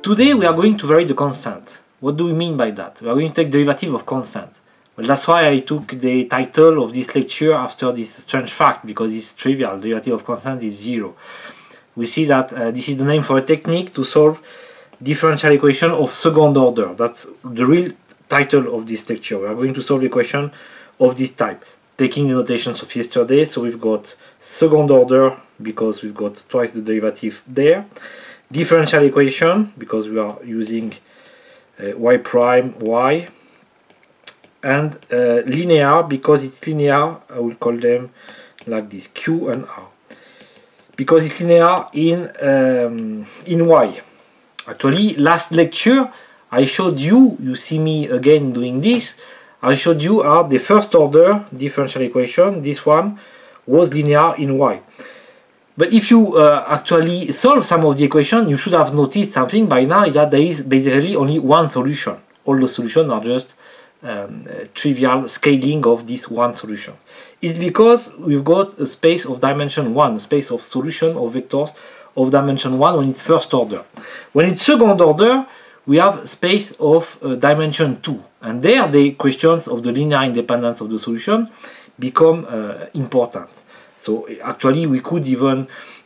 today we are going to vary the constant. What do we mean by that? We are going to take derivative of constant. Well, that's why I took the title of this lecture after this strange fact, because it's trivial. Derivative of constant is 0. We see that this is the name for a technique to solve differential equation of second order. That's the real title of this lecture. We are going to solve equation of this type, taking the notations of yesterday. So we've got second order because we've got twice the derivative there. Differential equation because we are using y prime y, and linear because it's linear. I will call them like this, q and r, because it's linear in y. Actually, last lecture I showed you, you see me again doing this, I showed you how the first order differential equation, this one, was linear in y. But if you actually solve some of the equation, you should have noticed something by now, is that there is basically only one solution. All the solutions are just trivial scaling of this one solution. It's because we've got a space of dimension 1, a space of solution of vectors of dimension 1 when it's first order. When it's second order, we have space of dimension 2, and there the questions of the linear independence of the solution become important. So actually we could even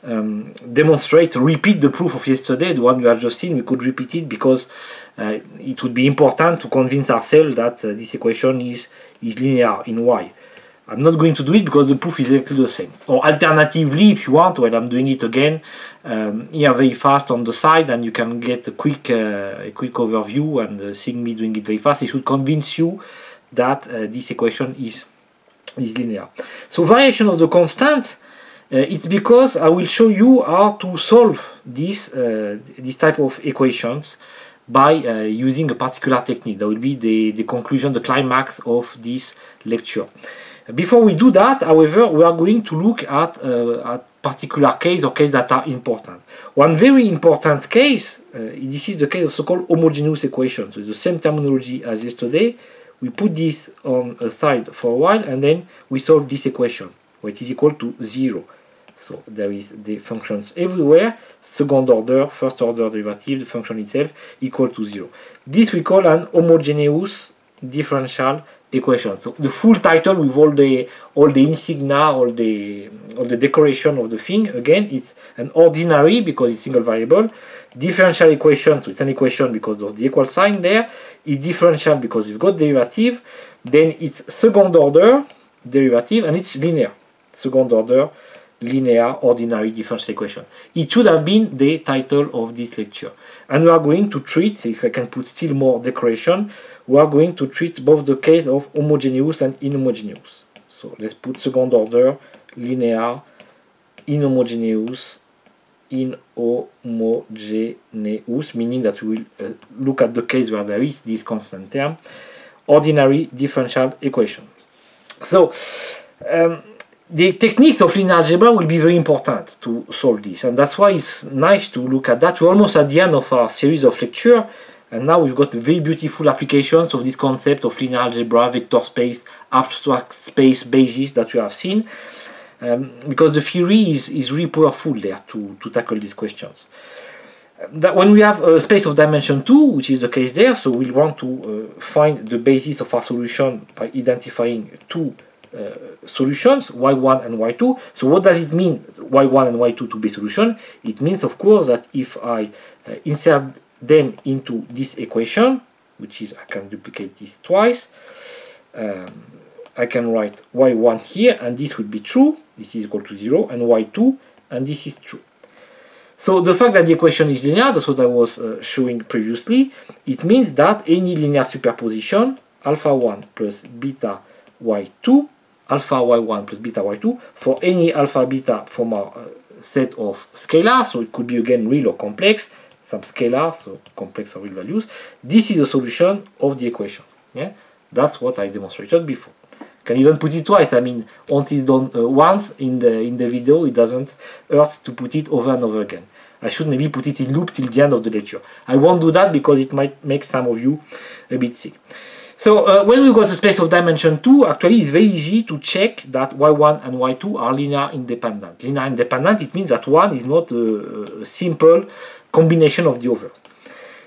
repeat the proof of yesterday, the one you have just seen. We could repeat it because it would be important to convince ourselves that this equation is linear in y. I'm not going to do it because the proof is exactly the same. Or alternatively, if you want, well, I'm doing it again here very fast on the side, and you can get a quick overview, and seeing me doing it very fast, it should convince you that this equation is linear. So variation of the constant, it's because I will show you how to solve this type of equations by using a particular technique. That will be the conclusion, the climax of this lecture. Before we do that, however, we are going to look at particular case or cases that are important. One very important case, this is the case of so-called homogeneous equations. So it's the same terminology as yesterday. We put this on a side for a while, and then we solve this equation, where it is equal to 0. So there is the functions everywhere, second order, first order derivative, the function itself equal to 0. This we call an homogeneous differential equation. So the full title with all the insignia, all the decoration of the thing, again, it's an ordinary because it's single variable. Differential equation, so it's an equation because of the equal sign there. It's differential because we've got derivative. Then it's second order derivative, and it's linear. Second order linear ordinary differential equation. It should have been the title of this lecture. And we are going to treat, so if I can put still more decoration, we are going to treat both the case of homogeneous and inhomogeneous. So let's put second order linear, inhomogeneous, meaning that we will look at the case where there is this constant term, ordinary differential equation. So the techniques of linear algebra will be very important to solve this, and that's why it's nice to look at that. We're almost at the end of our series of lecture, and now we've got very beautiful applications of this concept of linear algebra, vector space, abstract space basis that we have seen. Because the theory is really powerful there to tackle these questions. That when we have a space of dimension 2, which is the case there, so we want to find the basis of our solution by identifying two solutions, y1 and y2. So what does it mean, y1 and y2 to be solution? It means, of course, that if I insert them into this equation, which is, I can duplicate this twice, I can write y1 here, and this would be true, this is equal to 0, and y2, and this is true. So the fact that the equation is linear, that's what I was showing previously, it means that any linear superposition, alpha 1 plus beta y2, alpha y1 plus beta y2, for any alpha beta from our set of scalars, so it could be again real or complex, some scalars, so complex or real values, this is a solution of the equation. Yeah, that's what I demonstrated before. Can even put it twice. I mean, once it's done once in the video, it doesn't hurt to put it over and over again. I should maybe put it in loop till the end of the lecture. I won't do that because it might make some of you a bit sick. So when we've got a space of dimension 2, actually it's very easy to check that y1 and y2 are linear independent. Linear independent, it means that one is not a simple combination of the others.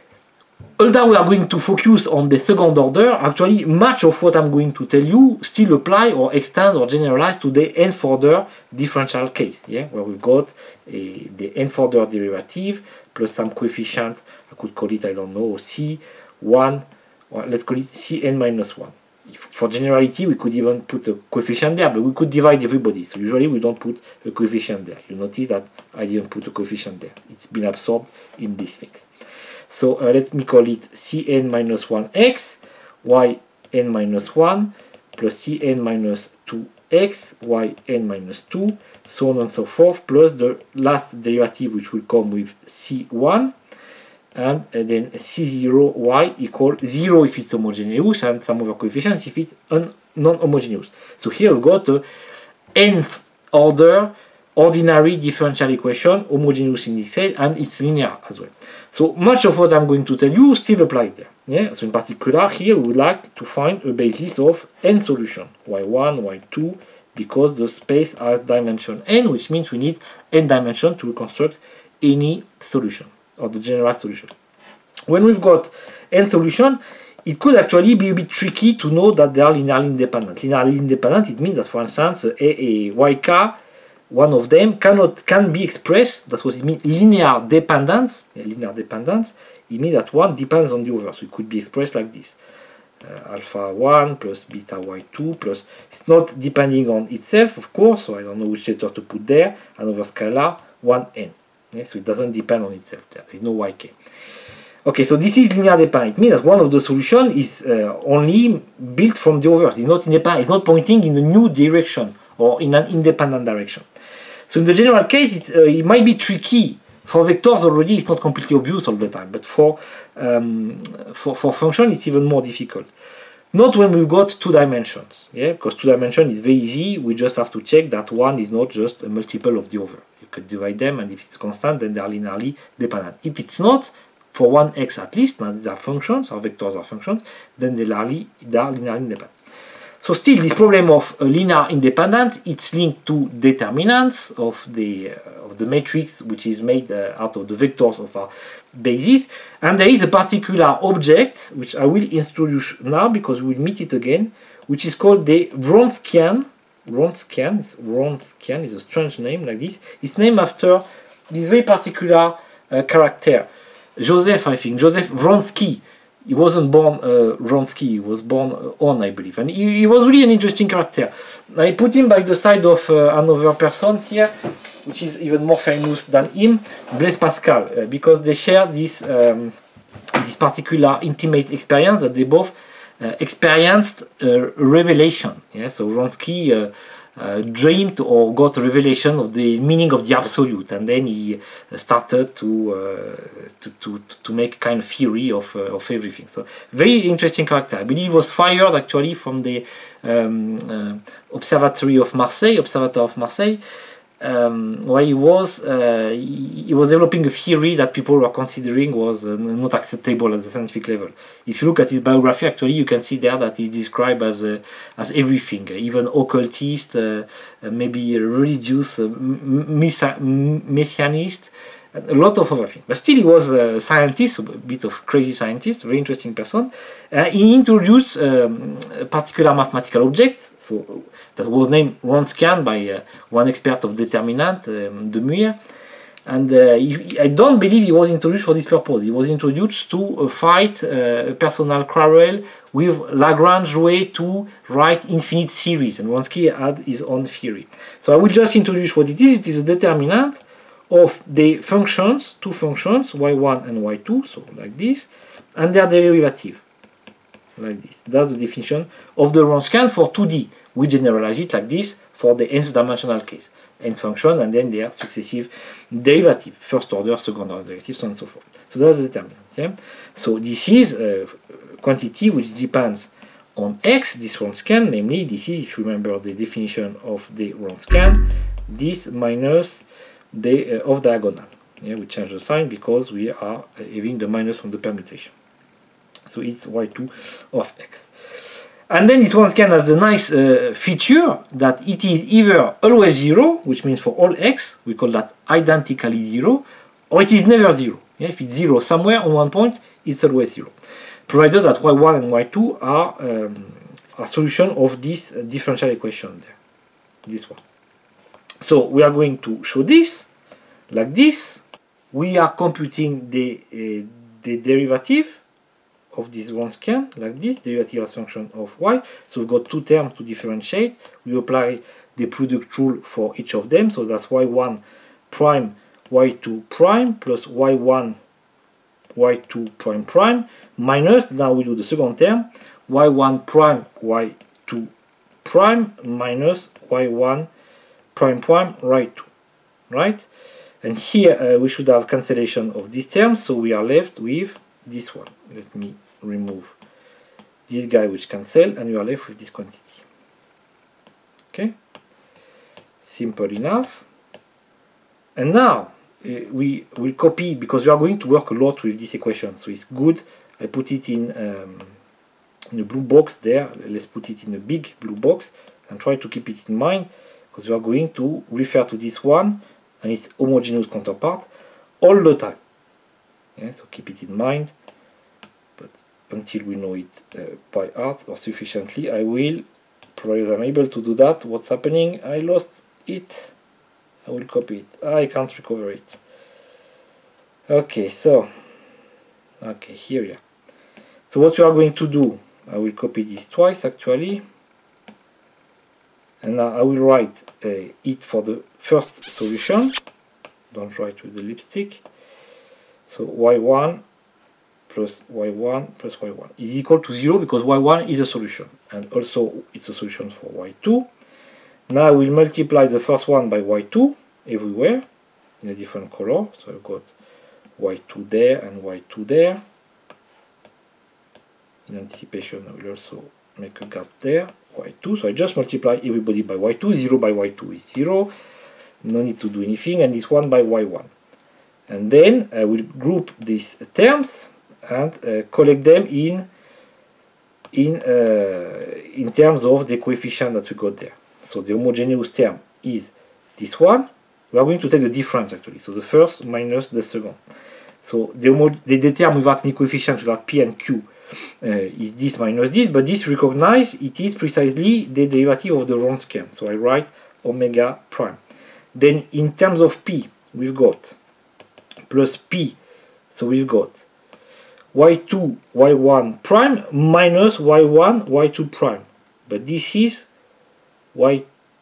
although we are going to focus on the second order, actually much of what I'm going to tell you still apply or extend or generalize to the nth order differential case, yeah, where we've got the nth order derivative plus some coefficient. I could call it, I don't know, C1, or let's call it Cn minus 1. For generality, we could even put a coefficient there, but we could divide everybody. So usually we don't put a coefficient there. You notice that I didn't put a coefficient there. It's been absorbed in this things. So let me call it Cn minus 1x, yn minus 1, plus Cn minus 2x, yn minus 2, so on and so forth, plus the last derivative which will come with C1, and then C0y equal 0 if it's homogeneous, and some other coefficients if it's non-homogeneous. So here we've got a nth order ordinary differential equation, homogeneous in this case, and it's linear as well. So much of what I'm going to tell you still applies there. Yeah? So in particular, here we would like to find a basis of n solution, y1, y2, because the space has dimension n, which means we need n dimension to reconstruct any solution, or the general solution. When we've got n solution, it could actually be a bit tricky to know that they are linearly independent. Linearly independent, it means that, for instance, a yk, one of them can be expressed. That's what it means. Linear dependence. Linear dependence. It means that one depends on the other. So it could be expressed like this: alpha 1 plus beta y2 plus. It's not depending on itself, of course. So I don't know which letter to put there. Another scalar 1n. Yeah, so it doesn't depend on itself. There is no yk. Okay, so this is linear dependent. It means that one of the solutions is only built from the others. It's not independent. It's not pointing in a new direction or in an independent direction. So in the general case, it might be tricky. For vectors already, it's not completely obvious all the time, but for function, it's even more difficult. Not when we've got two dimensions, yeah, because two dimensions is very easy. We just have to check that one is not just a multiple of the other. You could divide them, and if it's constant, then they are linearly dependent. If it's not, for one x at least, now these are functions, or vectors are functions, then they are linearly independent. So still, this problem of linear independent, it's linked to determinants of the matrix, which is made out of the vectors of our basis. And there is a particular object, which I will introduce now because we'll meet it again, which is called the Wronskian. Wronskian is a strange name like this. It's named after this very particular character. Joseph, I think, Joseph Wronski. He wasn't born Wronski, he was born on, I believe. And he was really an interesting character. I put him by the side of another person here, which is even more famous than him, Blaise Pascal, because they share this, this particular intimate experience that they both experienced a revelation. Yeah? So Wronski dreamed or got a revelation of the meaning of the absolute, and then he started to make a kind of theory of everything. So very interesting character. I believe he was fired actually from the Observatory of Marseille, where he was developing a theory that people were considering was not acceptable at the scientific level. If you look at his biography, actually, you can see there that he's described as everything, even occultist, maybe religious, messianist, a lot of other things. But still, he was a scientist, a bit of crazy scientist, very interesting person. He introduced a particular mathematical object, so that was named Wronskian by one expert of determinant, De Muir. And I don't believe he was introduced for this purpose. He was introduced to fight a personal quarrel with Lagrange way to write infinite series, and Wronski had his own theory. So I will just introduce what it is. It is a determinant of the functions, two functions, y1 and y2, so like this, and their derivative, like this. That's the definition of the Wronskian for 2D. We generalize it like this for the nth dimensional case. N function and then their successive derivative, first order, second order derivative, so on and so forth. So that's the determinant. Yeah? So this is a quantity which depends on x, this Wronskian, namely this is, if you remember the definition of the Wronskian, this minus the off diagonal. Yeah, we change the sign because we are having the minus from the permutation. So it's y2 of x. And then this Wronskian has the nice feature that it is either always 0, which means for all x, we call that identically 0, or it is never 0, Yeah, if it's 0 somewhere on one point, it's always 0. Provided that y1 and y2 are a solution of this differential equation there. This one. So we are going to show this like this. We are computing the derivative of this Wronskian like this, derivative as function of y. So we've got two terms to differentiate. We apply the product rule for each of them. So that's y1 prime y2 prime plus y1 y2 prime prime minus, now we do the second term, y1 prime y2 prime minus y1 prime prime y2, right? And here we should have cancellation of these terms, so we are left with this one. Let me remove this guy which cancel, and we are left with this quantity. Okay, simple enough. And now we will copy, because we are going to work a lot with this equation, so it's good I put it in a blue box there. Let's put it in a big blue box and try to keep it in mind, because we are going to refer to this one and its homogeneous counterpart all the time. Yeah, so keep it in mind, but until we know it by heart or sufficiently, I will, provided I'm able to do that. What's happening? I lost it. I will copy it. I can't recover it. Okay, so okay, here we are. So what we are going to do, I will copy this twice actually, and now I will write it for the first solution. Don't write with the lipstick. So y1 plus y1 plus y1 is equal to 0, because y1 is a solution, and also it's a solution for y2. Now I will multiply the first one by y2 everywhere in a different color. So I've got y2 there and y2 there. In anticipation, I will also make a gap there, y2. So I just multiply everybody by y2. 0 by y2 is 0. No need to do anything. And this one by y1. And then I will group these terms and collect them in terms of the coefficient that we got there. So the homogeneous term is this one. We are going to take the difference actually. So the first minus the second. So the term without any coefficient, without p and q, is this minus this, but this recognize it is precisely the derivative of the Wronskian. So I write omega prime. Then in terms of p, we've got plus p, so we've got y2 y1 prime minus y1 y2 prime, but this is y2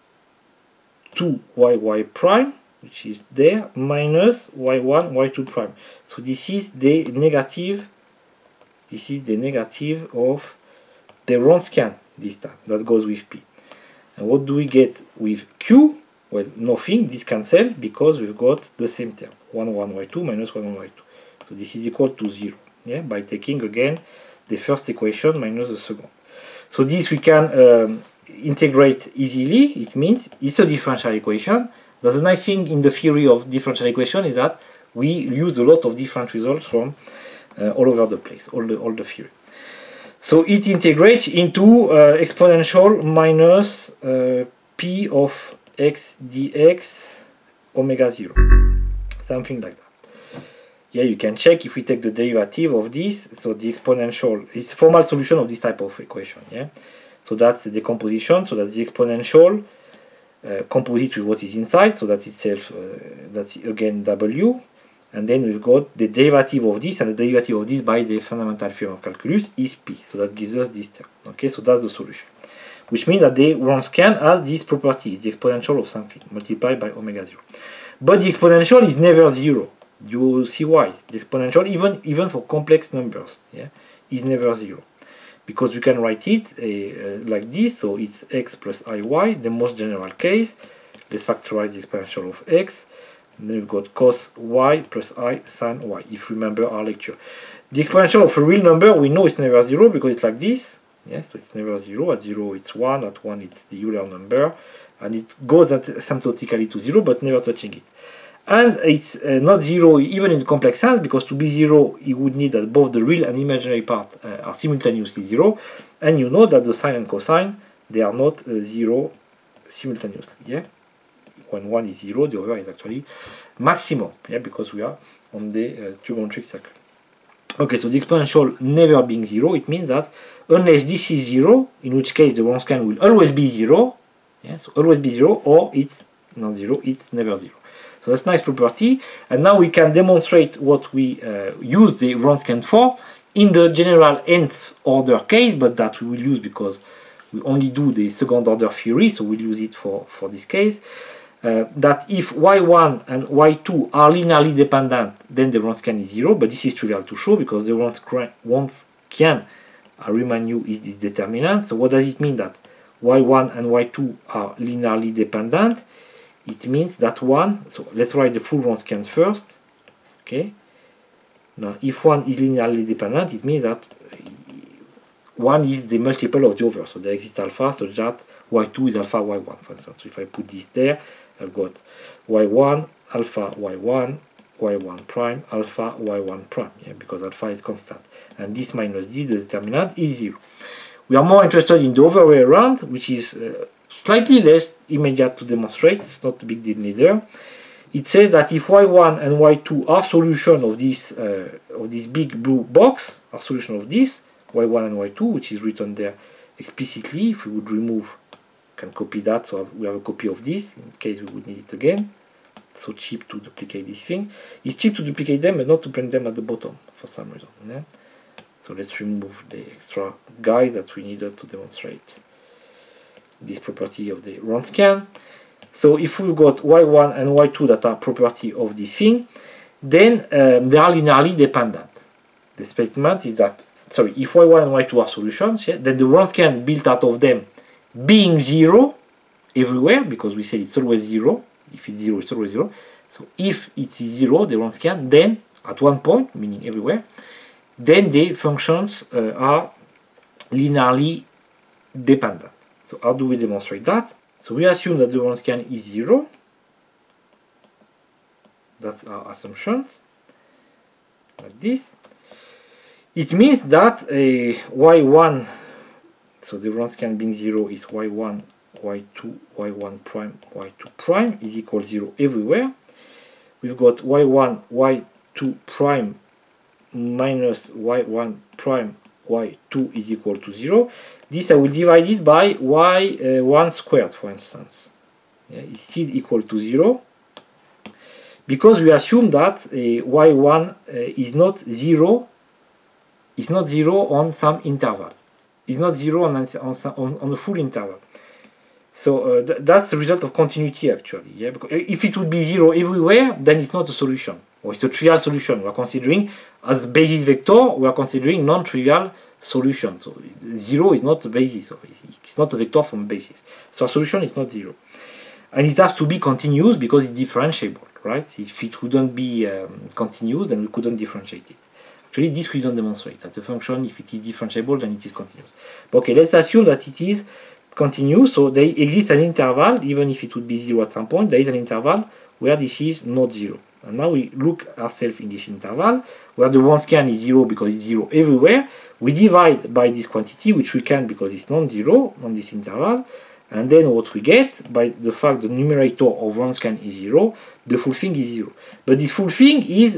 yy prime, which is there, minus y1 y2 prime. So this is the negative. This is the negative of the Wronskian this time. That goes with p. And what do we get with q? Well, nothing. This cancel because we've got the same term. 1 1 y2 minus 1 1 y2. So this is equal to 0. Yeah, by taking again the first equation minus the second. So this we can integrate easily. It means it's a differential equation. But the nice thing in the theory of differential equation is that we use a lot of different results from all over the place, all the theory. So it integrates into exponential minus p of x dx omega 0, something like that. Yeah, you can check if we take the derivative of this. So the exponential is formal solution of this type of equation. Yeah, so that's the decomposition. So that's the exponential composite with what is inside. So that itself that's again w. And then we've got the derivative of this, and the derivative of this by the fundamental theorem of calculus is p. So that gives us this term. Okay, so that's the solution. Which means that the Wronskian has this property, the exponential of something, multiplied by omega 0. But the exponential is never 0. You will see why. The exponential, even for complex numbers, yeah, is never 0. Because we can write it like this, so it's x plus iy, the most general case. Let's factorize the exponential of x. And then we've got cos y plus I sin y, if you remember our lecture. The exponential of a real number, we know it's never 0 because it's like this. Yes, so it's never 0. At 0 it's 1, at 1 it's the Euler number. And it goes asymptotically to 0, but never touching it. And it's not 0 even in the complex sense, because to be 0, you would need that both the real and imaginary part are simultaneously 0. And you know that the sine and cosine, they are not 0 simultaneously. Yeah. When one is 0, the other is actually maximum, yeah, because we are on the trigonometric circle. Okay, so the exponential never being 0, it means that unless this is 0, in which case the Wronskian will always be 0, yeah, so always be 0, or it's not 0, it's never 0. So that's a nice property, and now we can demonstrate what we use the Wronskian for in the general nth order case, but that we will use because we only do the second order theory, so we'll use it for this case. That if y1 and y2 are linearly dependent, then the Wronskian is 0, but this is trivial to show because the Wronskian, I remind you, is this determinant. So what does it mean that y1 and y2 are linearly dependent? It means that one, so let's write the full Wronskian first, okay? Now, if one is linearly dependent, it means that one is the multiple of the other, so there exists alpha such that y2 is alpha y1, for instance. So if I put this there, I've got y1 alpha y1 y1 prime alpha y1 prime, yeah, because alpha is constant, and this minus this, the determinant, is 0. We are more interested in the other way around, which is slightly less immediate to demonstrate. It's not a big deal neither. It says that if y1 and y2 are solution of this big blue box, are solution of this y1 and y2, which is written there explicitly. If we would remove, can copy that, so we have a copy of this in case we would need it again. So cheap to duplicate this thing. It's cheap to duplicate them, but not to print them at the bottom for some reason. Yeah? So let's remove the extra guys that we needed to demonstrate this property of the Wronskian. So if we've got y1 and y2 that are property of this thing, then they are linearly dependent. The statement is that, sorry, if y1 and y2 are solutions, yeah, then the Wronskian built out of them being 0 everywhere, because we said it's always 0. If it's 0, it's always 0. So if it's 0, the Wronskian, then at one point, meaning everywhere, then the functions are linearly dependent. So how do we demonstrate that? So we assume that the Wronskian is 0. That's our assumption. Like this. It means that y1, so the Wronskian being 0 is y1, y2, y1 prime, y2 prime is equal to 0 everywhere. We've got y1, y2 prime minus y1 prime, y2 is equal to 0. This I will divide it by y1 squared, for instance. Yeah, it's still equal to 0 because we assume that y1 is not 0. It's not 0 on some interval. It's not 0 on a full interval. So that's the result of continuity, actually. Yeah, because if it would be 0 everywhere, then it's not a solution, or it's a trivial solution. We are considering as basis vector. We are considering non-trivial solution. So 0 is not a basis. So it's not a vector from basis. So a solution is not 0, and it has to be continuous because it's differentiable, right? If it wouldn't be continuous, then we couldn't differentiate it. Actually, this we don't demonstrate that the function, if it is differentiable, then it is continuous. But okay, let's assume that it is continuous. So there exists an interval, even if it would be 0 at some point, there is an interval where this is not 0. And now we look ourselves in this interval where the Wronskian is 0 because it's 0 everywhere. We divide by this quantity, which we can because it's non-zero on this interval. And then what we get, by the fact the numerator of Wronskian is 0, the full thing is 0. But this full thing is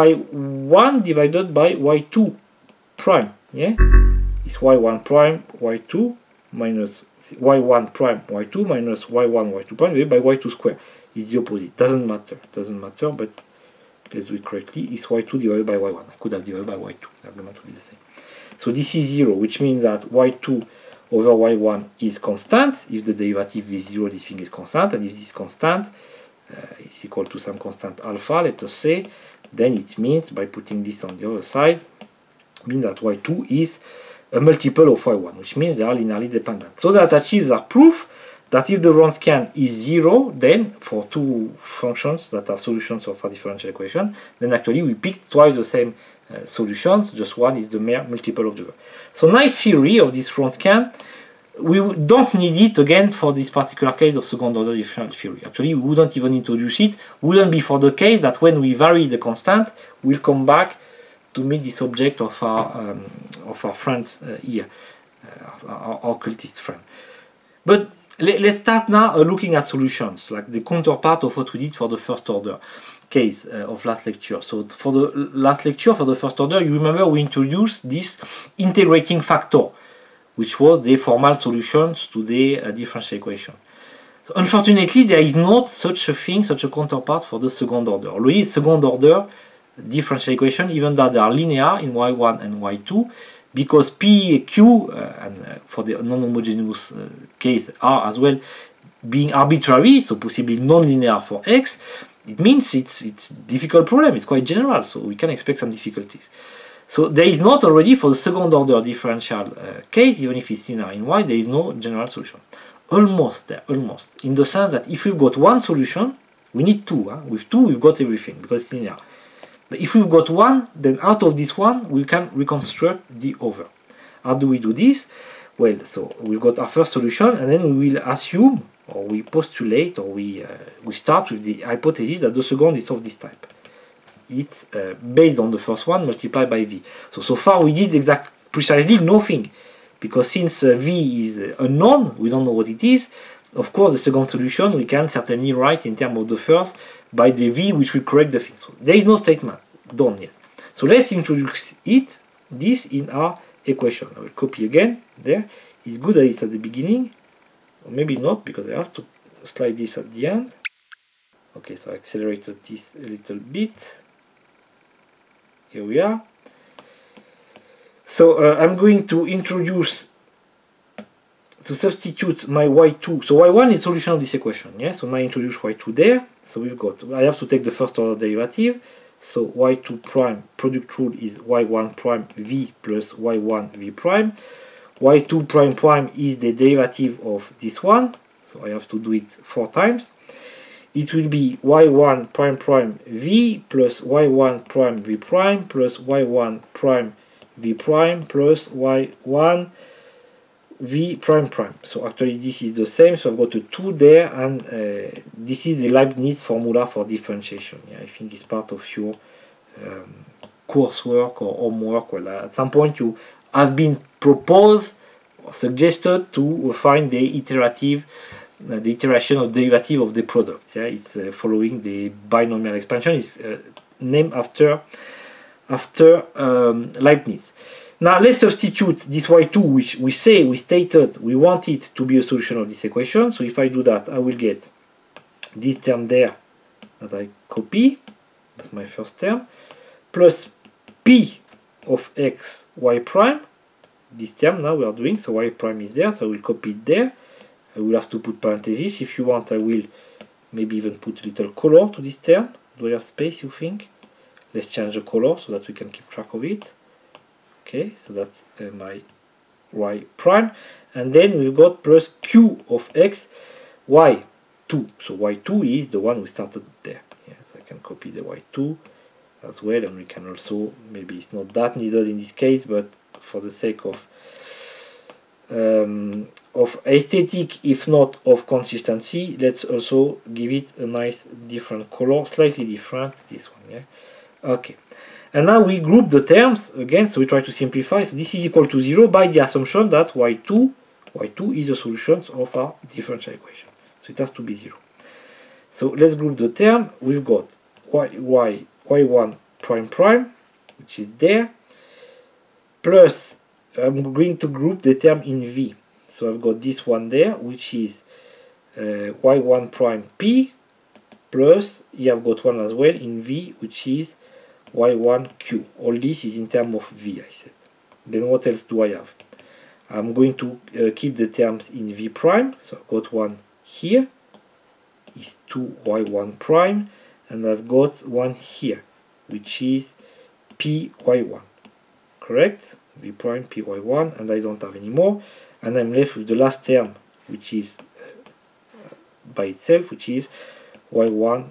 y1 divided by y2 prime. Yeah, it's y1 prime y2 minus y1 prime y2 minus y1 y2 prime divided by y2 square. Is the opposite. Doesn't matter, but let's do it correctly. It's y2 divided by y1. I could have divided by y2. The argument would be the same. So this is 0, which means that y2 over y1 is constant. If the derivative is 0, this thing is constant, and if this is constant, it's equal to some constant alpha, let us say, then it means, by putting this on the other side, means that y2 is a multiple of y1, which means they are linearly dependent. So that achieves our proof that if the Wronskian is 0, then for two functions that are solutions of a differential equation, then actually we picked twice the same solutions, just one is the mere multiple of the other. So nice theory of this Wronskian. We don't need it again for this particular case of second order differential theory. Actually, we wouldn't even introduce it. Wouldn't be for the case that when we vary the constant, we'll come back to meet this object of our friends here, our occultist friend. But let's start now looking at solutions, like the counterpart of what we did for the first order. case of last lecture. So for the last lecture, for the first order, you remember we introduced this integrating factor, which was the formal solutions to the differential equation. So unfortunately, there is not such a thing, such a counterpart for the second order. Already, second order differential equation, even though they are linear in y1 and y2, because p, q, and for the non-homogeneous case r as well, being arbitrary, so possibly non-linear for x, it means it's difficult problem. It's quite general, so we can expect some difficulties. So there is not already for the second order differential case, even if it's linear in y, there is no general solution. Almost there, almost. In the sense that if we've got one solution, we need two. With two, we've got everything because it's linear. But if we've got one, then out of this one, we can reconstruct the other. How do we do this? Well, so we've got our first solution, and then we will assume, or we postulate, or we start with the hypothesis that the second is of this type. It's based on the first one multiplied by v. So far we did precisely nothing, because since v is unknown, we don't know what it is. Of course, the second solution we can certainly write in terms of the first by the v, which will correct the thing. So there is no statement done yet. So let's introduce this in our equation. I will copy again there. It's good that it's at the beginning, or maybe not, because I have to slide this at the end. Okay, so I accelerated this a little bit. Here we are. So I'm going to substitute my y2. So y1 is solution of this equation. Yeah. So now I introduce y2 there. So we've got. I have to take the first order derivative. So y2 prime product rule is y1 prime v plus y1 v prime. y2 prime prime is the derivative of this one. So I have to do it 4 times. It will be y1 prime prime v plus y1 prime v prime plus y1 prime v prime plus y1 v prime prime. So actually this is the same, so I've got a 2 there, and this is the Leibniz formula for differentiation. Yeah, I think it's part of your coursework or homework. Well, at some point you have been proposed or suggested to find the iterative the iteration of derivative of the product. Yeah, it's following the binomial expansion. It's named after Leibniz. Now let's substitute this y2, which we stated we want it to be a solution of this equation. So if I do that, I will get this term there that I copy. That's my first term, plus p of x y prime. This term now we are doing, so y prime is there, so I will copy it there. I will have to put parentheses. If you want, I will maybe even put a little color to this term. Do I have space, you think? Let's change the color so that we can keep track of it. Okay, so that's my y prime. And then we've got plus q of x y2. So y2 is the one we started there. Yeah, so I can copy the y2 as well, and we can also, maybe it's not that needed in this case, but for the sake of aesthetic, if not of consistency, let's also give it a nice different color, slightly different, this one. Yeah, okay. And now we group the terms again, so we try to simplify. So this is equal to 0 by the assumption that y2 is the solution of our differential equation. So it has to be 0. So let's group the term. We've got y1 prime prime, which is there, plus I'm going to group the term in v. So I've got this one there, which is y1 prime p, plus here I've got one as well in v, which is y1q. All this is in terms of v, I said. Then what else do I have? I'm going to keep the terms in v prime. So I've got one here, is 2y1 prime, and I've got one here, which is py1. Correct? v prime py1, and I don't have any more. And I'm left with the last term, which is by itself, which is y1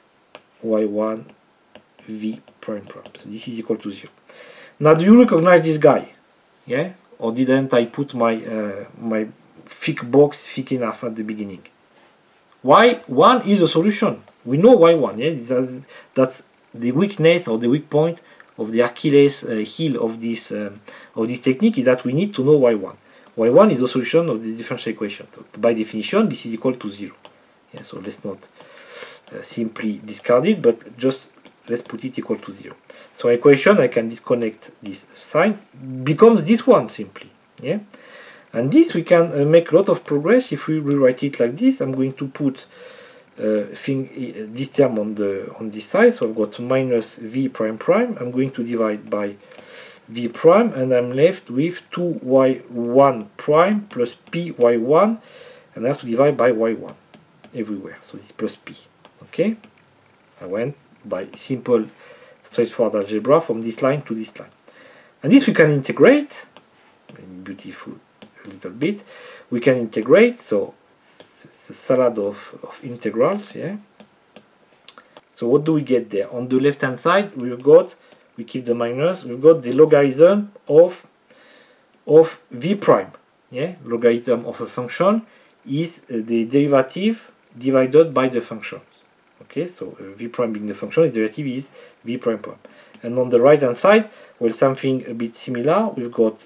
v prime prime. So this is equal to 0. Now, do you recognize this guy? Yeah? Or didn't I put my my thick box thick enough at the beginning? y1 is a solution. We know y1. Yeah, that's the weakness or the weak point of the Achilles heel of this technique, is that we need to know y1. y1 is a solution of the differential equation. So by definition, this is equal to 0. Yeah, so let's not simply discard it, but just let's put it equal to 0. So equation, I can disconnect this sign, becomes this one simply. Yeah, and this we can make a lot of progress if we rewrite it like this. I'm going to put this term on this side, so I've got minus v prime prime. I'm going to divide by v prime, and I'm left with 2y1 prime plus py1, and I have to divide by y1 everywhere, so this plus p. Okay, I went by simple straightforward algebra from this line to this line, and this we can integrate. Beautiful a little bit. We can integrate, so it's a salad of integrals. Yeah. So what do we get there? On the left hand side, we keep the minus, we've got the logarithm of v prime. Yeah, logarithm of a function is the derivative divided by the function. Okay, so v prime being the function, its derivative is v prime prime. And on the right hand side, well, something a bit similar. We've got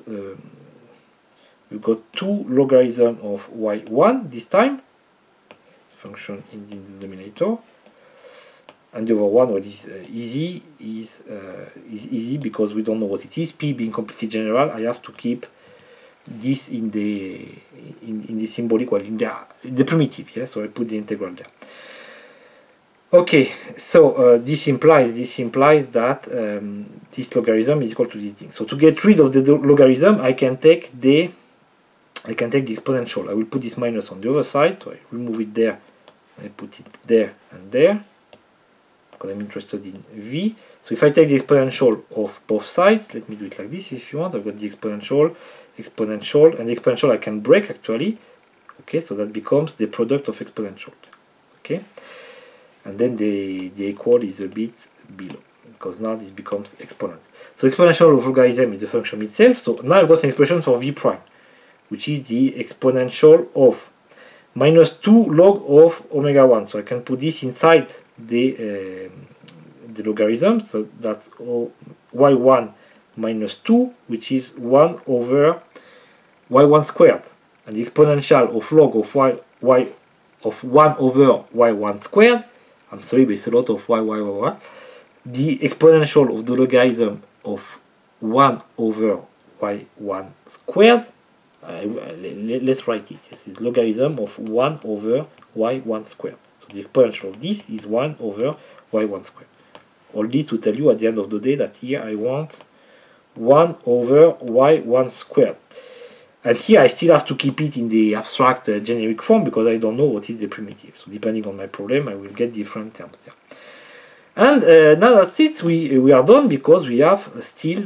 2 logarithm of y1 this time, function in the denominator, and the other one, what is easy, is easy because we don't know what it is. P being completely general, I have to keep this in the symbolic, well, in the primitive. Yeah, so I put the integral there. Okay, so this implies that this logarithm is equal to this thing. So to get rid of the logarithm, I can take the exponential. I will put this minus on the other side, so I remove it there, I put it there and there, because I'm interested in v. So if I take the exponential of both sides, let me do it like this if you want. I've got the exponential, and the exponential I can break actually. Okay, so that becomes the product of exponential. Okay, and then the equal is a bit below, because now this becomes exponent. So exponential of logarithm is the function itself. So now I've got an expression for v prime, which is the exponential of minus 2 log of omega 1. So I can put this inside the logarithm. So that's y1 minus 2, which is 1 over y1 squared. And the exponential of log of y of 1 over y1 squared, I'm sorry, but it's a lot of y. The exponential of the logarithm of 1 over y1 squared, let's write it. This is logarithm of 1 over y1 squared. So the exponential of this is 1 over y1 squared. All this to tell you at the end of the day that here I want 1 over y1 squared. And here I still have to keep it in the abstract generic form because I don't know what is the primitive. So depending on my problem, I will get different terms there. And now that's it. We are done because we have still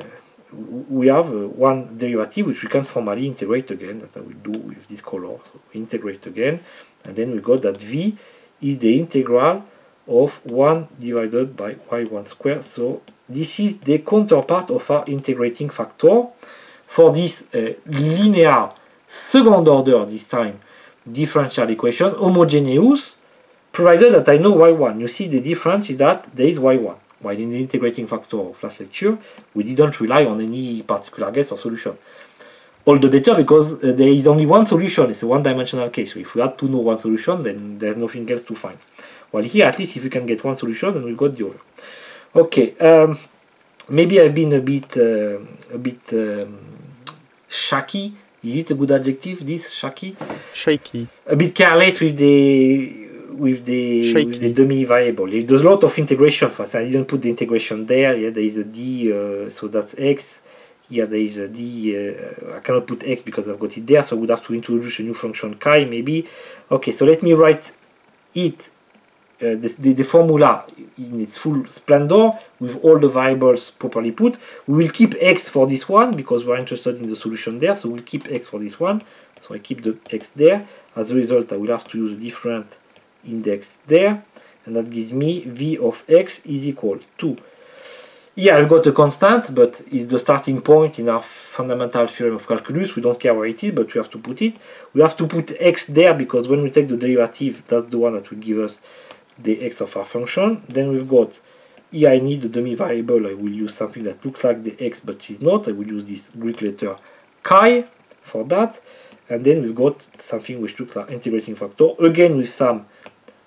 one derivative which we can formally integrate again, that I will do with this color. So we integrate again, and then we got that v is the integral of 1 divided by y1 squared. So this is the counterpart of our integrating factor for this linear second order, this time, differential equation, homogeneous, provided that I know y1. You see the difference is that there is y1. While in the integrating factor of last lecture, we didn't rely on any particular guess or solution. All the better because there is only one solution. It's a one-dimensional case. So if we had to know one solution, then there's nothing else to find. While here, at least if we can get one solution, then we got the other. Okay, maybe I've been a bit shaky. Is it a good adjective? This shaky? Shaky. A bit careless with the dummy variable. There's a lot of integration first. I didn't put the integration there. Yeah, there is a d, so that's x. Here there is a d. I cannot put x because I've got it there, so I would have to introduce a new function chi maybe. Okay, so let me write it, the formula in its full splendor with all the variables properly put. We will keep x for this one because we're interested in the solution there, so we'll keep x for this one. So I keep the x there. As a result, I will have to use a different index there, and that gives me v of x is equal to, yeah, I've got a constant, but it's the starting point in our fundamental theorem of calculus. We don't care where it is, but we have to put it. We have to put x there because when we take the derivative, that's the one that will give us the x of our function. Then we've got, here I need the dummy variable. I will use something that looks like the x but is not. I will use this Greek letter chi for that. And then we've got something which looks like integrating factor, again with some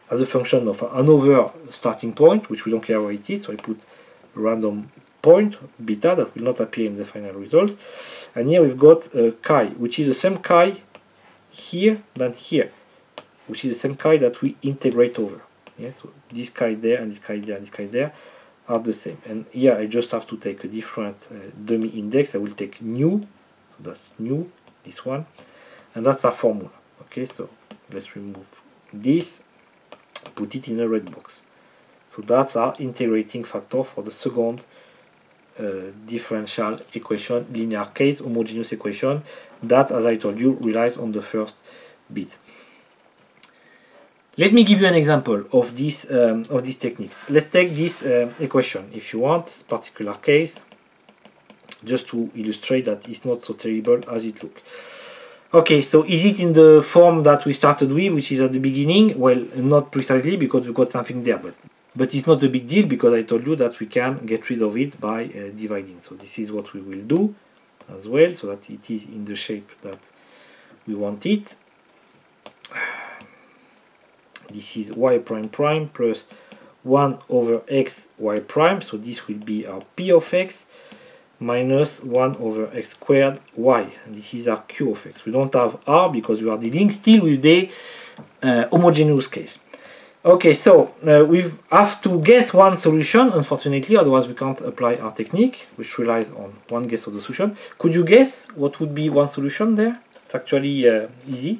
as a function of another starting point, which we don't care where it is, so I put a random point, beta, that will not appear in the final result. And here we've got chi, which is the same chi here than here, which is the same chi that we integrate over. Yeah, so this chi there and this chi there and this chi there are the same. And here I just have to take a different dummy index. I will take nu, so that's nu, this one, and that's our formula. Okay, so let's remove this, put it in a red box. So that's our integrating factor for the second differential equation, linear case, homogeneous equation, that, as I told you, relies on the first bit. Let me give you an example of these techniques. Let's take this equation, if you want, this particular case, just to illustrate that it's not so terrible as it looks. Okay, so is it in the form that we started with, which is at the beginning? Well, not precisely, because we've got something there, but it's not a big deal, because I told you that we can get rid of it by dividing. So this is what we will do as well, so that it is in the shape that we want it. This is y prime prime plus 1 over x y prime, so this will be our p of x, minus 1 over x squared y, and this is our q of x. We don't have r because we are dealing still with the homogeneous case. Okay, so we have to guess one solution, unfortunately, otherwise we can't apply our technique, which relies on one guess of the solution. Could you guess what would be one solution there? It's actually easy.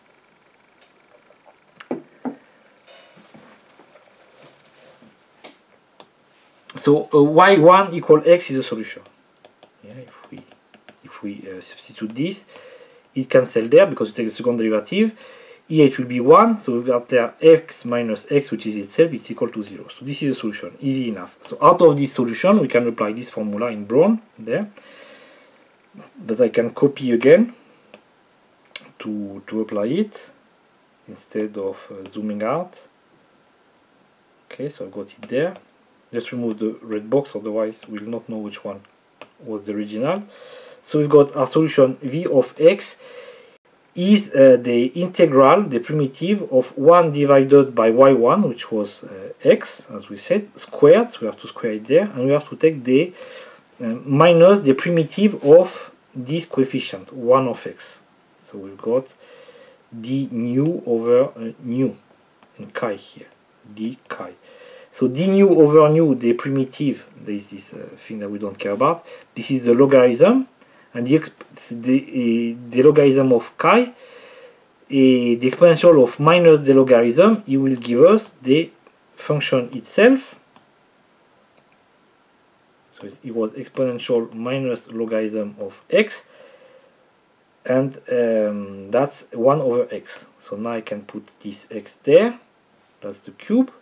So y1 equal x is a solution. Yeah, if we substitute this, it cancels there because we take the second derivative. Here it will be 1, so we've got there x minus x, which is itself, it's equal to 0. So this is a solution, easy enough. So out of this solution, we can apply this formula in brown there, that I can copy again to apply it instead of zooming out. Okay, so I've got it there. Let's remove the red box, otherwise we'll not know which one was the original. So we've got our solution v of x is the integral, the primitive of 1 divided by y1, which was x, as we said, squared, so we have to square it there, and we have to take the minus the primitive of this coefficient, 1 of x. So we've got d nu over nu, and chi here, d chi. So d nu over nu, the primitive, there is this thing that we don't care about, this is the logarithm, and the logarithm of chi, the exponential of minus the logarithm, it will give us the function itself. So it was exponential minus logarithm of x, and that's 1 over x. So now I can put this x there, that's the cube,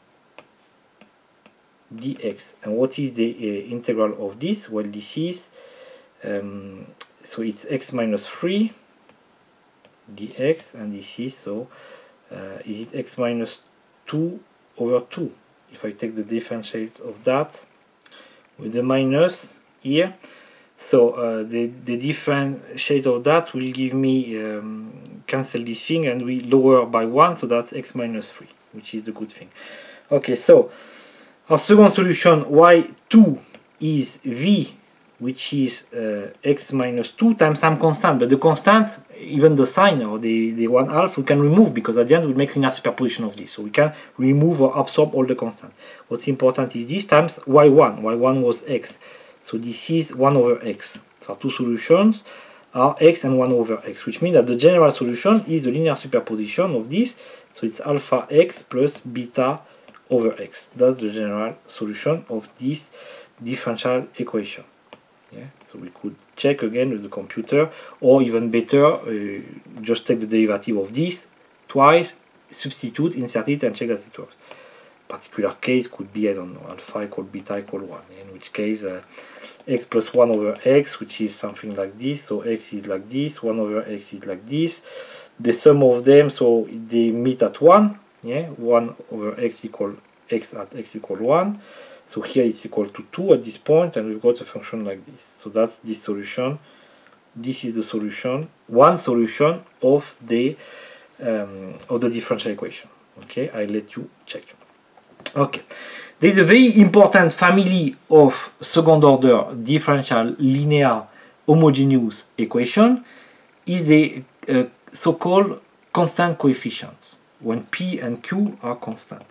dx. And what is the integral of this? Well, this is so it's x minus 3 dx, and this is, so is it x minus 2 over 2 if I take the differentiate of that with the minus here. So the differentiate of that will give me cancel this thing, and we lower by 1, so that's x minus 3, which is the good thing. Okay, so our second solution, y2, is v, which is x minus 2 times some constant, but the constant, even the sign or the 1/2, we can remove, because at the end we make linear superposition of this, so we can remove or absorb all the constant. What's important is this times y1. y1 was x, so this is 1 over x. So our two solutions are x and 1 over x, which means that the general solution is the linear superposition of this, so it's alpha x plus beta over x. That's the general solution of this differential equation. Yeah, so we could check again with the computer, or even better, just take the derivative of this twice, substitute, insert it, and check that it works. Particular case could be, I don't know, alpha equal beta equal 1, in which case x plus 1 over x, which is something like this, so x is like this, 1 over x is like this, the sum of them, so they meet at 1, yeah, 1 over x equal x at x equal 1. So here it's equal to 2 at this point, and we've got a function like this. So that's this solution. This is the solution, one solution of the differential equation. Okay, I let you check. Okay, there is a very important family of second order differential linear homogeneous equation is the so-called constant coefficients when P and Q are constant.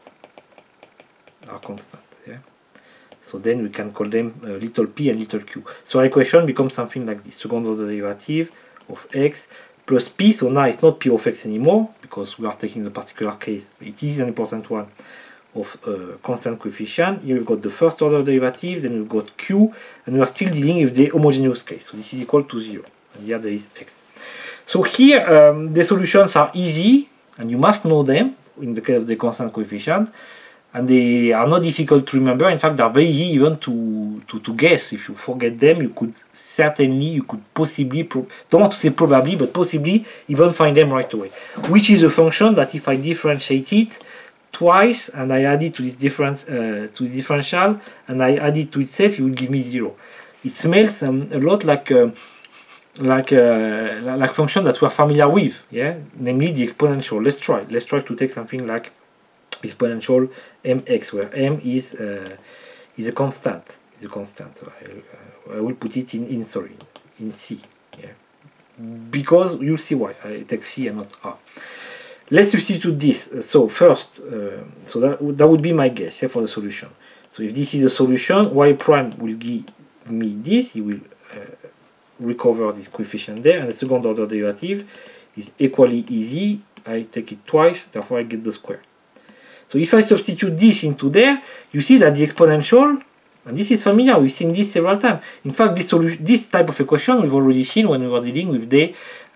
Yeah. So then we can call them little p and little q. So our equation becomes something like this: second order derivative of x plus p. So now it's not p of x anymore because we are taking the particular case. It is an important one of constant coefficient. Here we've got the first order derivative, then we've got q, and we are still dealing with the homogeneous case. So this is equal to 0, and here there is x. So here the solutions are easy, and you must know them in the case of the constant coefficient. And they are not difficult to remember. In fact, they are very easy even to guess. If you forget them, you could possibly, don't want to say probably, but possibly even find them right away. Which is a function that if I differentiate it twice and I add it to this differential and I add it to itself, it will give me 0. It smells a lot like function that we are familiar with, yeah, namely the exponential. Let's try to take something like exponential mx, where m is a constant. I will put it in C, yeah, because you'll see why I take C and not R. Let's substitute this. So first, so that would be my guess, yeah, for the solution. So if this is a solution, y prime will give me this. It will recover this coefficient there, and the second order derivative is equally easy. I take it twice, therefore I get the square. So if I substitute this into there, you see that the exponential, and this is familiar, we've seen this several times. In fact, this type of equation we've already seen when we were dealing with the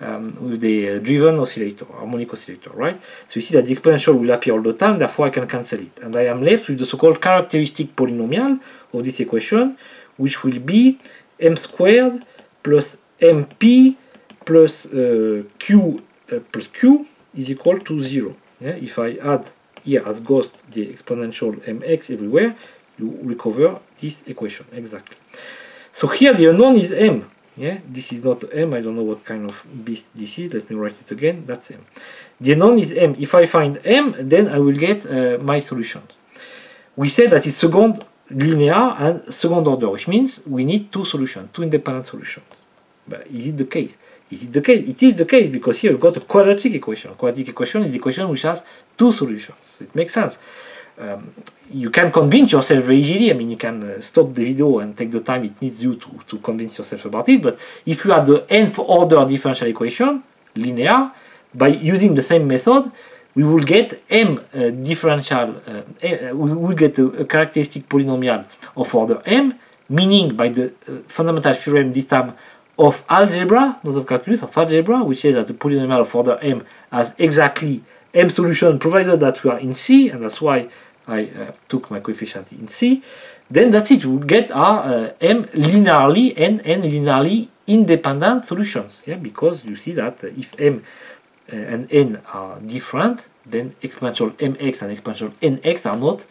driven oscillator, harmonic oscillator, right? So you see that the exponential will appear all the time, therefore I can cancel it. And I am left with the so-called characteristic polynomial of this equation, which will be m squared plus mp plus q is equal to 0. Yeah? If I add here as ghost the exponential mx everywhere, you recover this equation exactly. So here the unknown is m. Yeah, this is not m. I don't know what kind of beast this is. Let me write it again. That's m. The unknown is m. If I find m, then I will get my solutions. We said that it's second linear and second order, which means we need two solutions, two independent solutions. But is it the case? Is it the case? It is the case because here we've got a quadratic equation. A quadratic equation is the equation which has two solutions. It makes sense. You can convince yourself very easily. I mean, you can stop the video and take the time it needs you to convince yourself about it. But if you have the nth order differential equation, linear, by using the same method, we will get m differential, we will get a characteristic polynomial of order m, meaning by the fundamental theorem this time of algebra, not of calculus, of algebra, which says that the polynomial of order m has exactly m solution provided that we are in C, and that's why I took my coefficient in C. Then that's it. We will get our m linearly and n linearly independent solutions. Yeah, because you see that if m and n are different, then exponential mx and exponential nx are not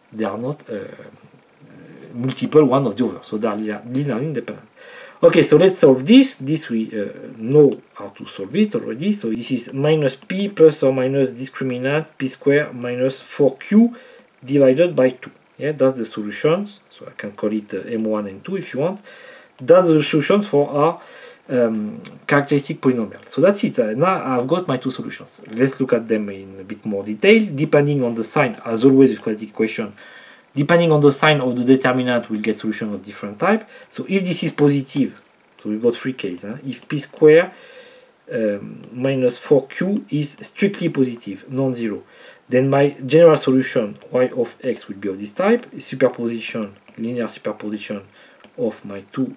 multiple one of the other. So they are linearly independent. Okay, so let's solve this. This we know how to solve it already. So this is minus p plus or minus discriminant p squared minus 4q divided by 2. Yeah, that's the solutions. So I can call it m1 and 2 if you want. That's the solutions for our characteristic polynomial. So that's it. Now I've got my two solutions. Let's look at them in a bit more detail. Depending on the sign, as always with quadratic equation, depending on the sign of the determinant, we'll get solution of different type. So if this is positive, so we've got three cases. If p squared minus 4q is strictly positive, non-zero, then my general solution y of x will be of this type. Superposition, linear superposition of my two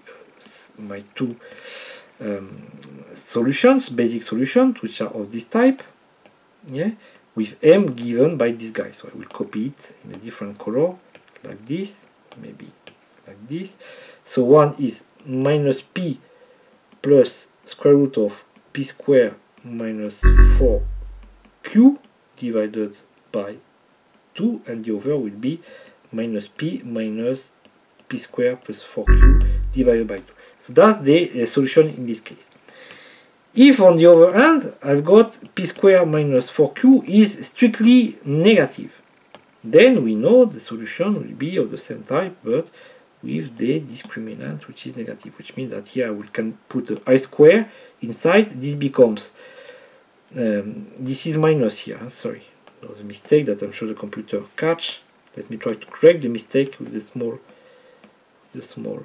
solutions, basic solutions, which are of this type. Yeah, with m given by this guy. So I will copy it in a different color, like this, maybe like this. So one is minus p plus square root of p squared minus 4q divided by 2, and the other will be minus p squared plus 4q divided by 2. So that's the solution in this case. If on the other hand I've got p squared minus 4q is strictly negative, then we know the solution will be of the same type but with the discriminant which is negative, which means that here we can put the I square inside. This becomes this is minus here, sorry, there was a mistake that I'm sure the computer catch. Let me try to correct the mistake with the small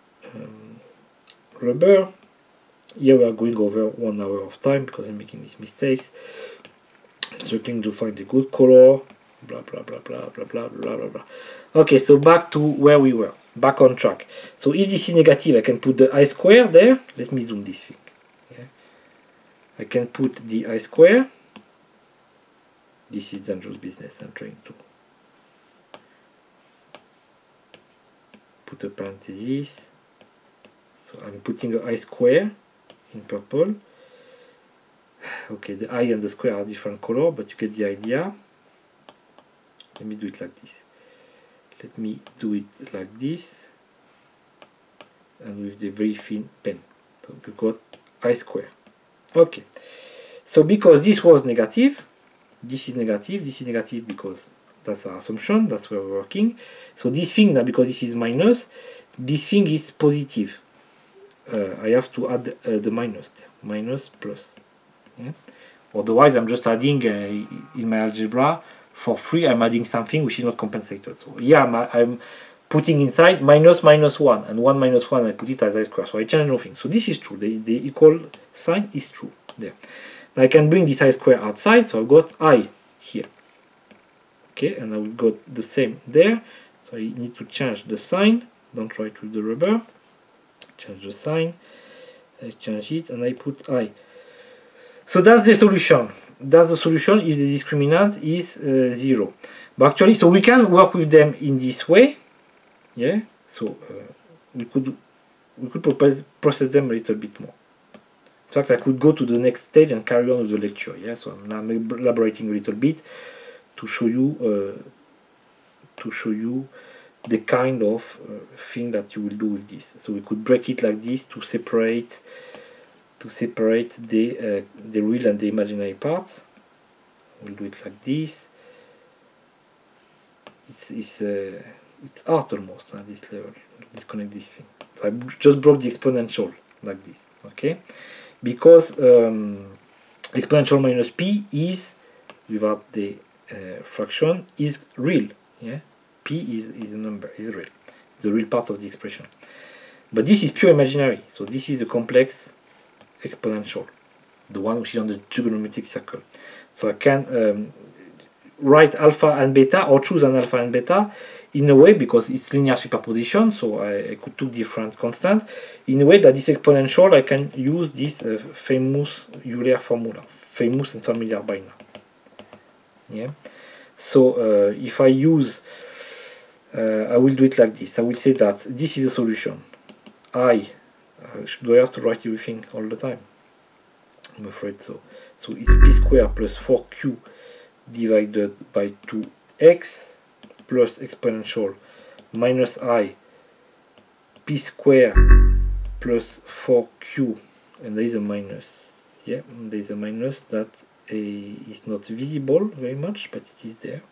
rubber. Here we are going over 1 hour of time because I'm making these mistakes. I'm struggling to find a good color, blah blah blah blah blah blah blah blah blah. Okay, so back to where we were, back on track. So if this is negative, I can put the I square there. Let me zoom this thing. Yeah. I can put the I square. This is dangerous business. I'm trying to put a parenthesis. So I'm putting a I square in purple. Okay, the I and the square are different color, but you get the idea. Let me do it like this. Let me do it like this, and with the very thin pen. So we got I square. Okay. So because this was negative, this is negative because that's our assumption, that's where we're working. So this thing now, because this is minus, this thing is positive. I have to add the minus there. Minus plus. Yeah? Otherwise, I'm just adding in my algebra for free. I'm adding something which is not compensated. So yeah, I'm putting inside minus minus 1, and 1 minus 1 I put it as I square. So I change nothing. So this is true. The equal sign is true there. Now I can bring this I square outside. So I've got I here. Okay, and I will got the same there. So I need to change the sign. Don't write with the rubber. Change the sign. I change it and I put I. So that's the solution. That's the solution if the discriminant is 0. But actually, so we can work with them in this way. Yeah. So we could process them a little bit more. In fact, I could go to the next stage and carry on with the lecture. Yeah. So I'm now elaborating a little bit to show you the kind of thing that you will do with this. So we could break it like this to separate the real and the imaginary part. We'll do it like this. It's art almost at this level. Disconnect this thing. So I just broke the exponential like this. Okay, because exponential minus p is without the fraction is real. Yeah. P is a number, is real. It's the real part of the expression. But this is pure imaginary. So this is a complex exponential, the one which is on the trigonometric circle. So I can write alpha and beta, or choose an alpha and beta in a way, because it's linear superposition, so I could do different constants, in a way that this exponential I can use this famous Euler formula, famous and familiar by now. Yeah. So if I use I will do it like this. I will say that this is a solution. Do I have to write everything all the time? I'm afraid so. So it's p squared plus 4q divided by 2x plus exponential minus I p squared plus 4q, and there is a minus. Yeah, there is a minus that is not visible very much, but it is there.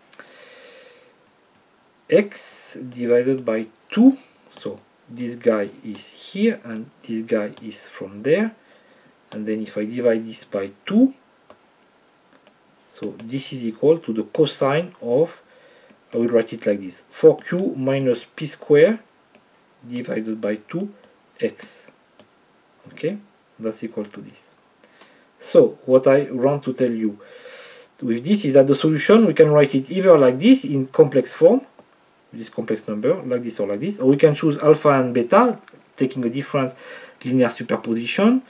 X divided by 2, so this guy is here and this guy is from there, and then if I divide this by 2, so this is equal to the cosine of, I will write it like this, 4q minus p squared divided by 2x. Okay, that's equal to this. So what I want to tell you with this is that the solution, we can write it either like this in complex form, this complex number, like this or like this, or we can choose alpha and beta, taking a different linear superposition,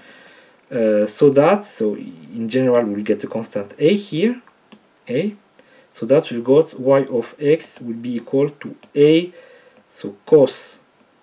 so in general we'll get a constant a here, a, so that we've got y of x will be equal to a, so cos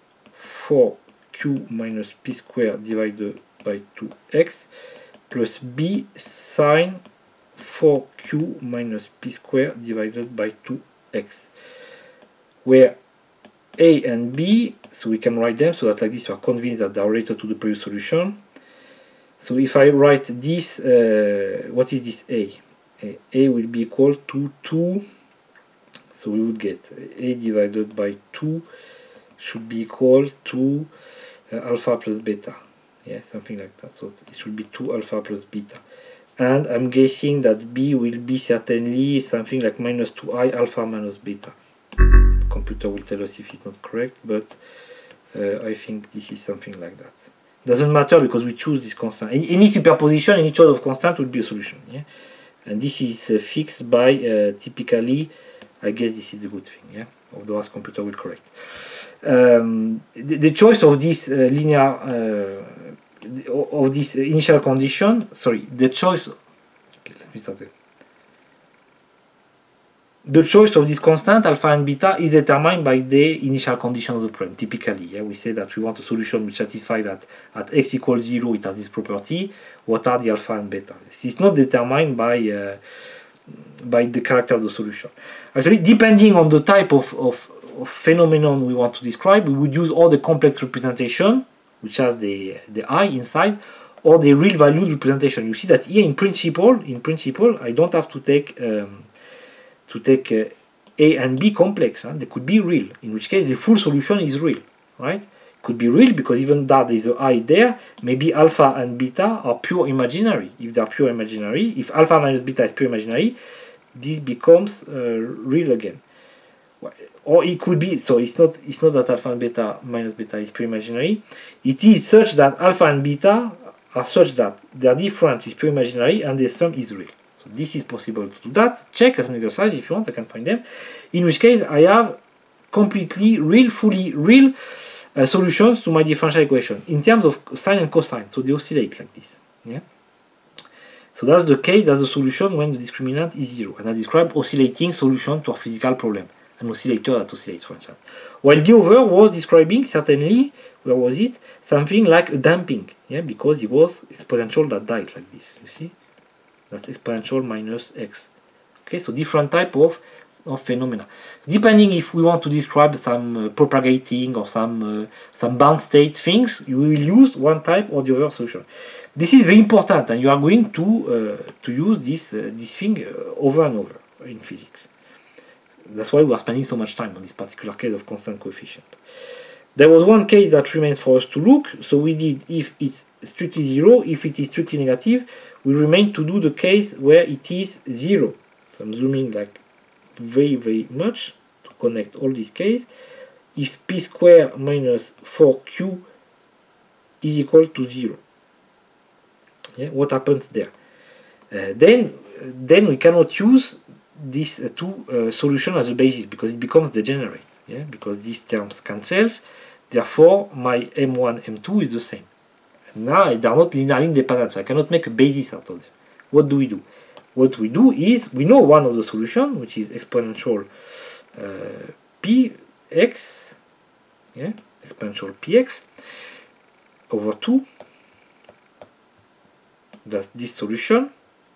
4q minus p squared divided by 2x plus b sine 4q minus p squared divided by 2x, where a and b, so we can write them so that like this you are convinced that they are related to the previous solution. So if I write this, what is this A? A will be equal to 2, so we would get A divided by 2 should be equal to alpha plus beta. Yeah, something like that. So it should be 2 alpha plus beta. And I'm guessing that B will be certainly something like minus 2i alpha minus beta. The computer will tell us if it's not correct, but I think this is something like that. Doesn't matter because we choose this constant. Any superposition, any choice of constant will be a solution. Yeah, and this is fixed by typically, I guess this is the good thing. Yeah, otherwise computer will correct. The choice of this linear of this initial condition. Sorry, the choice. Okay, let me start again. The choice of this constant alpha and beta is determined by the initial condition of the problem. Typically, yeah, we say that we want a solution which satisfies that at x equals 0 it has this property. What are the alpha and beta? This is not determined by the character of the solution. Actually, depending on the type of phenomenon we want to describe, we would use all the complex representation, which has the I inside, or the real valued representation. You see that here in principle, I don't have to take A and B complex. They could be real, in which case the full solution is real, right? It could be real because even though there is a I there, maybe alpha and beta are pure imaginary. If they are pure imaginary, if alpha minus beta is pure imaginary, this becomes real again. Or it could be, so it's not that alpha and beta minus beta is pure imaginary. It is such that alpha and beta are such that their difference is pure imaginary and the sum is real. So this is possible to do that. Check as an exercise if you want, I can find them. In which case I have completely real, fully real solutions to my differential equation in terms of sine and cosine. So they oscillate like this. Yeah. So that's the case, that's the solution when the discriminant is 0. And I describe oscillating solution to a physical problem. An oscillator that oscillates, for instance. While the other was describing, certainly, where was it? Something like a damping. Yeah, because it was exponential that dies like this. You see? That's exponential minus x. Okay, so different type of phenomena. Depending if we want to describe some propagating or some bound state things, you will use one type or the other solution. This is very important, and you are going to use this thing over and over in physics. That's why we are spending so much time on this particular case of constant coefficient. There was one case that remains for us to look. So we did if it's strictly 0, if it is strictly negative, we remain to do the case where it is 0. So I'm zooming like very, very much to connect all these cases. If p squared minus 4q is equal to 0. Yeah, what happens there? Then we cannot use these two solutions as a basis because it becomes degenerate. Yeah, because these terms cancels. Therefore, my m1, m2 is the same. And now they are not linearly independent, so I cannot make a basis out of them. What do we do? What we do is we know one of the solutions, which is exponential px, yeah, exponential px over 2. That's this solution.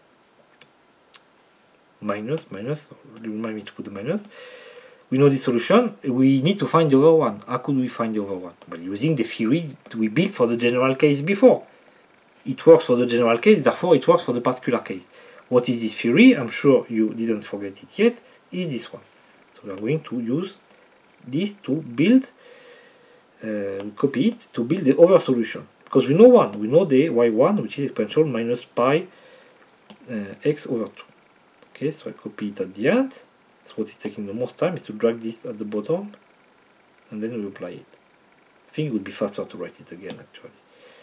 Minus, remind me to put the minus. We know this solution. We need to find the other one. How could we find the other one? Well, using the theory we built for the general case before. It works for the general case, therefore it works for the particular case. What is this theory? I'm sure you didn't forget it yet. Is this one. So we are going to use this to build, copy it, to build the other solution. Because we know one. We know the y1, which is exponential minus pi x over 2. Okay, so I copy it at the end. So what is taking the most time is to drag this at the bottom and then we apply it. I think it would be faster to write it again actually.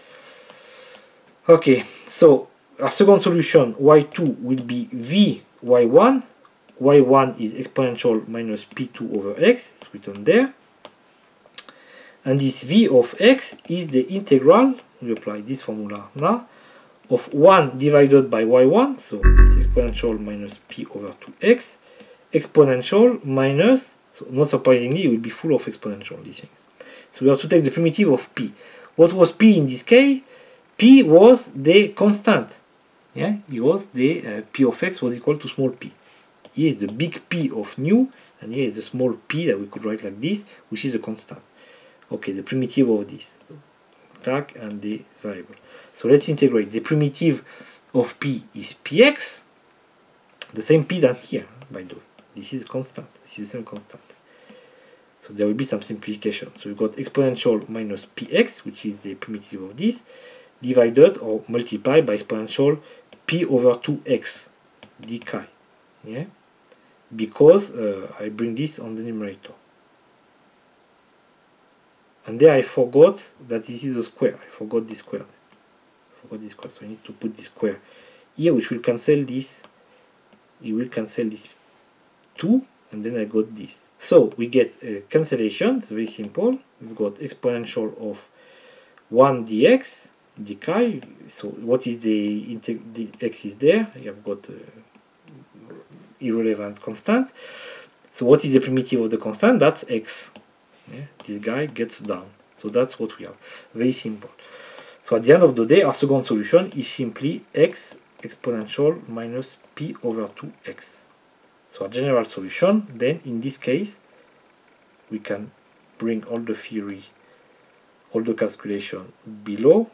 Okay, so our second solution, y2 will be v y1. y1 is exponential minus p2 over x, it's written there. And this v of x is the integral, we apply this formula now, of 1 divided by y1, so it's exponential minus p over 2x, exponential minus, so not surprisingly it will be full of exponential, these things. So we have to take the primitive of p. What was p in this case? P was the constant. Yeah, it was the p of x was equal to small p. Here is the big P of nu, and here is the small p that we could write like this, which is a constant. Okay, the primitive of this. So, tag and the variable. So let's integrate. The primitive of p is px, the same p than here, by the way. This is constant. This is the same constant. So there will be some simplification. So we've got exponential minus px, which is the primitive of this, divided or multiplied by exponential p over 2x dk. Yeah, because I bring this on the numerator. And there I forgot that this is a square. I forgot this square. So I need to put this square here, which will cancel this. It will cancel this 2, and then I got this. So we get cancellation. It's very simple. We've got exponential of 1 dx dk. So what is the x is there? You have got irrelevant constant. So what is the primitive of the constant? That's x. Yeah, this guy gets down. So that's what we have. Very simple. So at the end of the day, our second solution is simply x exponential minus p over 2x. So a general solution, then in this case, we can bring all the theory, all the calculation below,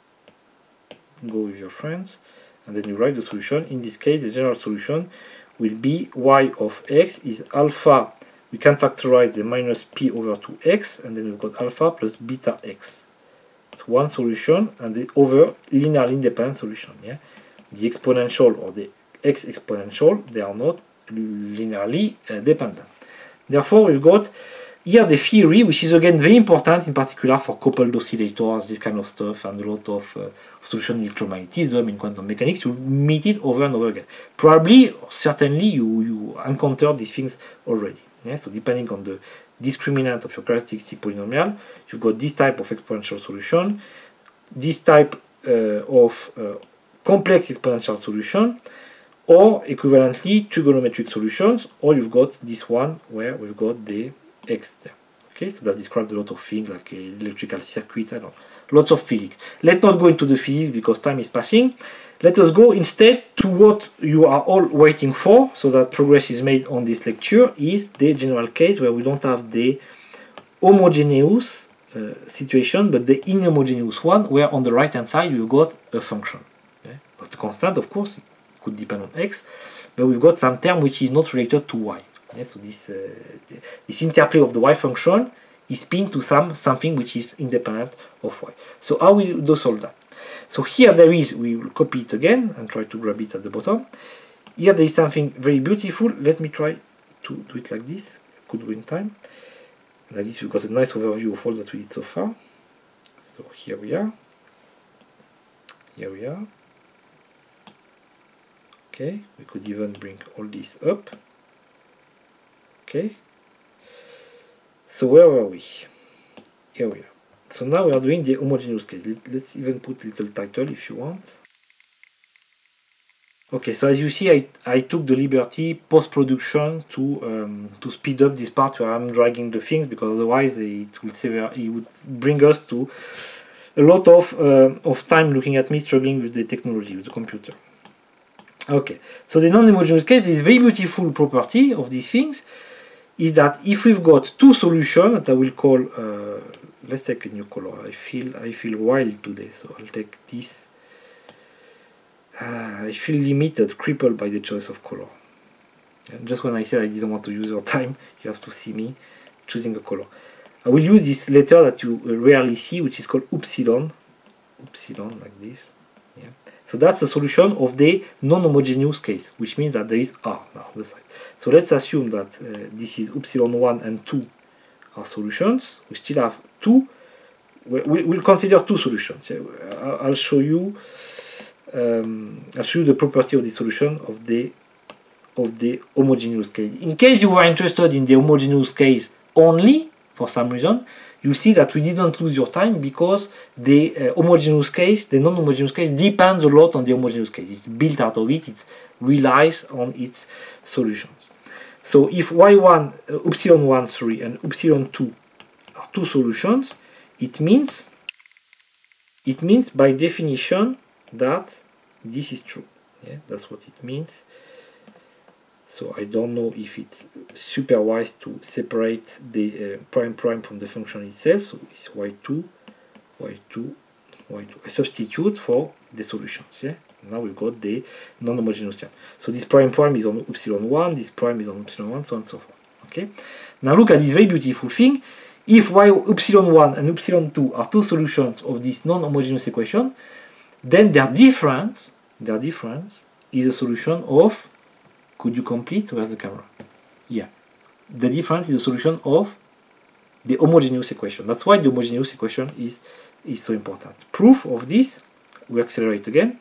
go with your friends, and then you write the solution. In this case, the general solution will be y of x is alpha. We can factorize the minus p over 2x, and then we've got alpha plus beta x. It's one solution, and the other linearly independent solution. Yeah, the exponential or the x exponential, they are not linearly dependent. Therefore, we've got here the theory, which is again very important, in particular for coupled oscillators, this kind of stuff, and a lot of solution in electromagnetism, in quantum mechanics. You meet it over and over again. Probably, certainly, you encountered these things already. Yeah? So depending on the discriminant of your characteristic polynomial, you've got this type of exponential solution, this type of complex exponential solution, or equivalently trigonometric solutions, or you've got this one where we've got the x there. Okay, so that describes a lot of things like electrical circuits, I don't know, lots of physics. Let's not go into the physics because time is passing. Let us go instead to what you are all waiting for, so that progress is made on this lecture, is the general case where we don't have the homogeneous situation, but the inhomogeneous one, where on the right hand side you've got a function. Okay? But the constant, of course, could depend on x, but we've got some term which is not related to y. Yeah, so this interplay of the y function is pinned to something which is independent of y. So how we do solve that? So here there is, we will copy it again and try to grab it at the bottom. Here there is something very beautiful. Let me try to do it like this. Could win time. Like this, we've got a nice overview of all that we did so far. So here we are. Here we are. Okay, we could even bring all this up. Okay, so where are we? Here we are. So now we are doing the homogeneous case. Let's even put a little title if you want. Okay, so as you see, I took the liberty post-production to speed up this part where I'm dragging the things, because otherwise it would bring us to a lot of time looking at me struggling with the technology, with the computer. Okay, so the non-homogeneous case, this very beautiful property of these things is that if we've got two solutions that I will call, let's take a new color. I feel wild today, so I'll take this. I feel limited, crippled by the choice of color. And just when I said I didn't want to use your time, you have to see me choosing a color. I will use this letter that you rarely see, which is called upsilon. Upsilon, like this. Yeah. So that's the solution of the non-homogeneous case, which means that there is R now on the side. So let's assume that this is upsilon 1 and 2 are solutions. We still have two. We'll consider two solutions. I'll show you the property of the solution of the homogeneous case. In case you were interested in the homogeneous case only, for some reason, you see that we didn't lose your time, because the homogeneous case, the non-homogeneous case, depends a lot on the homogeneous case. It's built out of it, it relies on its solutions. So if y1, upsilon 1, sorry, and upsilon 2 are two solutions, it means by definition that this is true. Yeah, that's what it means. So I don't know if it's super wise to separate the prime from the function itself. So it's y2, y2. I substitute for the solutions. Yeah. Now we've got the non-homogeneous term. So this prime is on epsilon 1, this prime is on epsilon 1, so on and so forth. Okay. Now look at this very beautiful thing. If y epsilon 1 and epsilon 2 are two solutions of this non-homogeneous equation, then their difference is a solution of, could you complete? Where's the camera? Yeah. The difference is a solution of the homogeneous equation. That's why the homogeneous equation is so important. Proof of this, we accelerate again.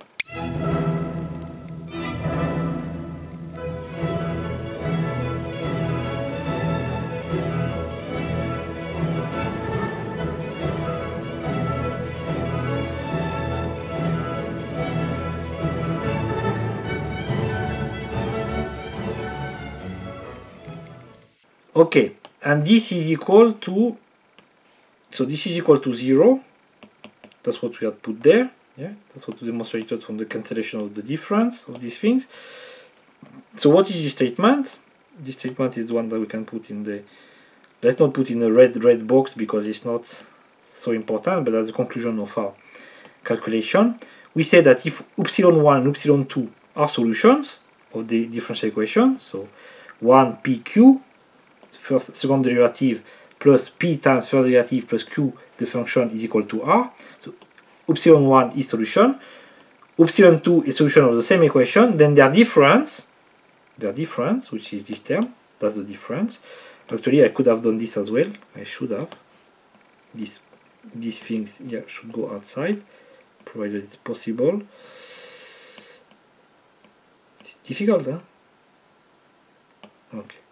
Okay, and this is equal to, so this is equal to 0. That's what we had put there. Yeah, that's what we demonstrated from the cancellation of the difference of these things. So what is this statement? This statement is the one that we can put in the, let's not put in a red box because it's not so important, but that's the conclusion of our calculation. We say that if epsilon 1 and epsilon 2 are solutions of the differential equation, so 1 pq, second derivative, plus p times first derivative plus q, the function is equal to r. So epsilon 1 is solution, epsilon 2 is solution of the same equation, then their difference, which is this term, that's the difference. Actually, I could have done this as well. I should have. These things here should go outside, provided it's possible. It's difficult, huh? Okay.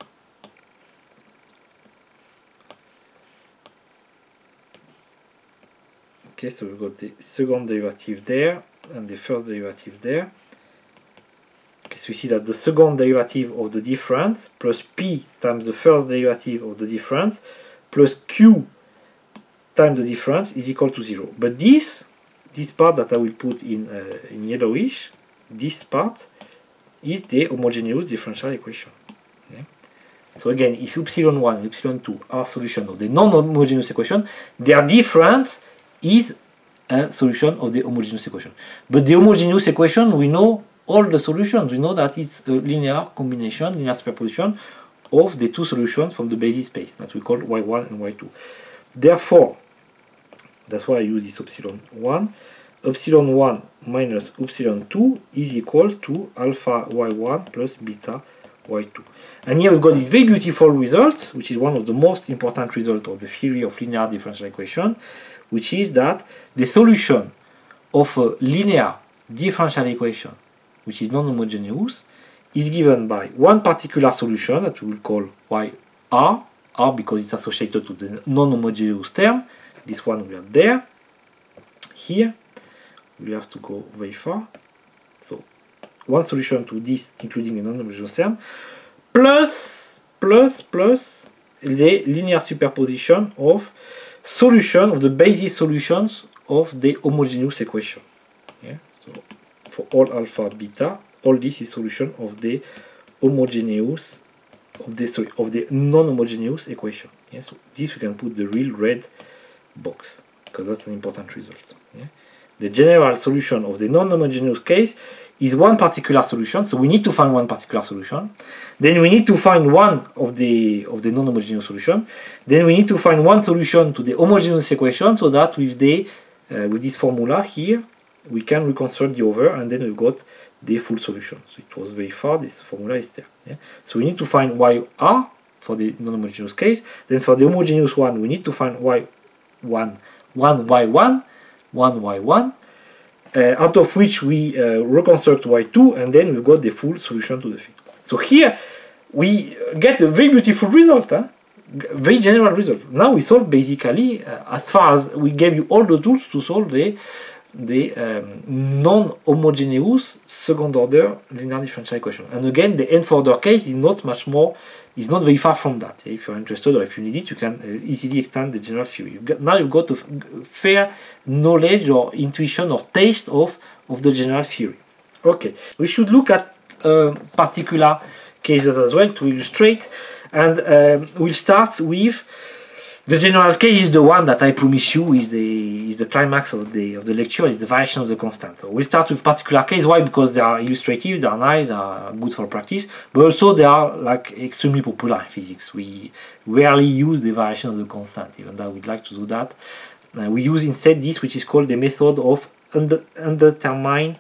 Okay, so we've got the second derivative there and the first derivative there. Okay, so we see that the second derivative of the difference plus p times the first derivative of the difference plus q times the difference is equal to 0. But this part that I will put in yellowish, this part is the homogeneous differential equation. Okay. So again, if epsilon 1 and epsilon 2 are solutions of the non-homogeneous equation, their difference is a solution of the homogeneous equation. But the homogeneous equation, we know all the solutions. We know that it's a linear combination, linear superposition of the two solutions from the basis space that we call y1 and y2. Therefore, that's why I use this epsilon 1. Epsilon 1 minus epsilon 2 is equal to alpha y1 plus beta y2. And here we've got this very beautiful result, which is one of the most important results of the theory of linear differential equation, which is that the solution of a linear differential equation, which is non-homogeneous, is given by one particular solution that we will call yr, r because it's associated to the non-homogeneous term. This one we are there. Here we have to go very far. So one solution to this, including a non-homogeneous term, plus the linear superposition of solution of the basis solutions of the homogeneous equation. Yeah? So for all alpha beta, all this is solution of the homogeneous of the non-homogeneous equation. Yeah? So this we can put the real red box because that's an important result. Yeah? The general solution of the non-homogeneous case is one particular solution, so we need to find one particular solution. Then we need to find one of the non-homogeneous solution. Then we need to find one solution to the homogeneous equation, so that with this formula here, we can reconstruct the other, and then we've got the full solution. So it was very far. This formula is there. Yeah? So we need to find yr for the non-homogeneous case. Then for the homogeneous one, we need to find y1, 1y1, 1y1. Out of which we reconstruct y2, and then we've got the full solution to the thing. So here we get a very beautiful result, huh? Very general result. Now we solve basically, as far as we gave you all the tools to solve the non-homogeneous second order linear differential equation. And again, the nth order case is not much more, is not very far from that. If you're interested or if you need it, you can easily extend the general theory. Now you've got a fair knowledge or intuition or taste of the general theory. Okay, we should look at particular cases as well to illustrate, and we'll start with The general case is the one that I promise you is the climax of the lecture. Is the variation of the constant. So we'll start with particular case. Why? Because they are illustrative, they are nice, they are good for practice, but also they are like extremely popular in physics. We rarely use the variation of the constant, even though we'd like to do that. We use instead this, which is called the method of undetermined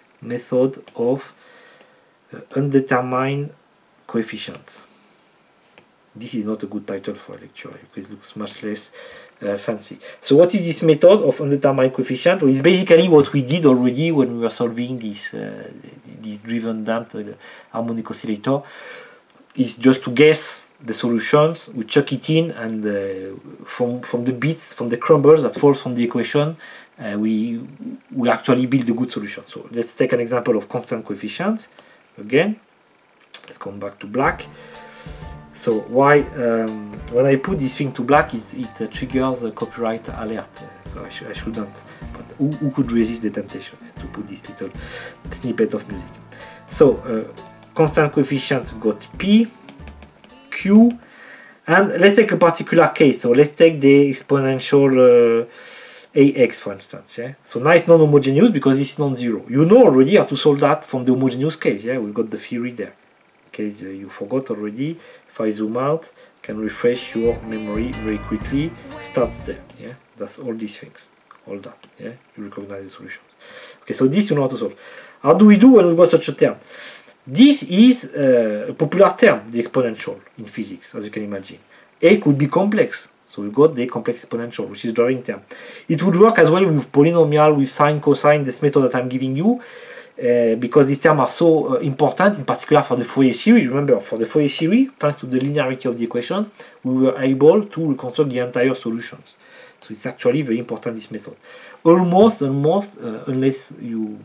coefficient. This is not a good title for a lecture because it looks much less fancy. So what is this method of undetermined coefficient? Well, it's basically what we did already when we were solving this driven damped harmonic oscillator. It's just to guess the solutions. We chuck it in, and from the bits, from the crumbles that falls from the equation, we actually build a good solution. So let's take an example of constant coefficient. Again, let's come back to black. So why, when I put this thing to black, it triggers a copyright alert. So I shouldn't. But who could resist the temptation to put this little snippet of music? So constant coefficient, we've got P, Q, and let's take a particular case. So let's take the exponential AX, for instance. Yeah. So nice non-homogeneous because it's non-zero. You know already how to solve that from the homogeneous case. Yeah, we've got the theory there. In case you forgot already. If I zoom out, can refresh your memory very quickly. Starts there. Yeah, that's all these things. All that. Yeah, you recognize the solutions. Okay, so this you know how to solve. How do we do when we've got such a term? This is a popular term, the exponential in physics, as you can imagine. A could be complex, so we've got the complex exponential, which is driving term. It would work as well with polynomial, with sine, cosine, this method that I'm giving you. Because these terms are so important, in particular for the Fourier series. Remember, for the Fourier series, thanks to the linearity of the equation, we were able to reconstruct the entire solutions. So it's actually very important, this method. Almost, unless you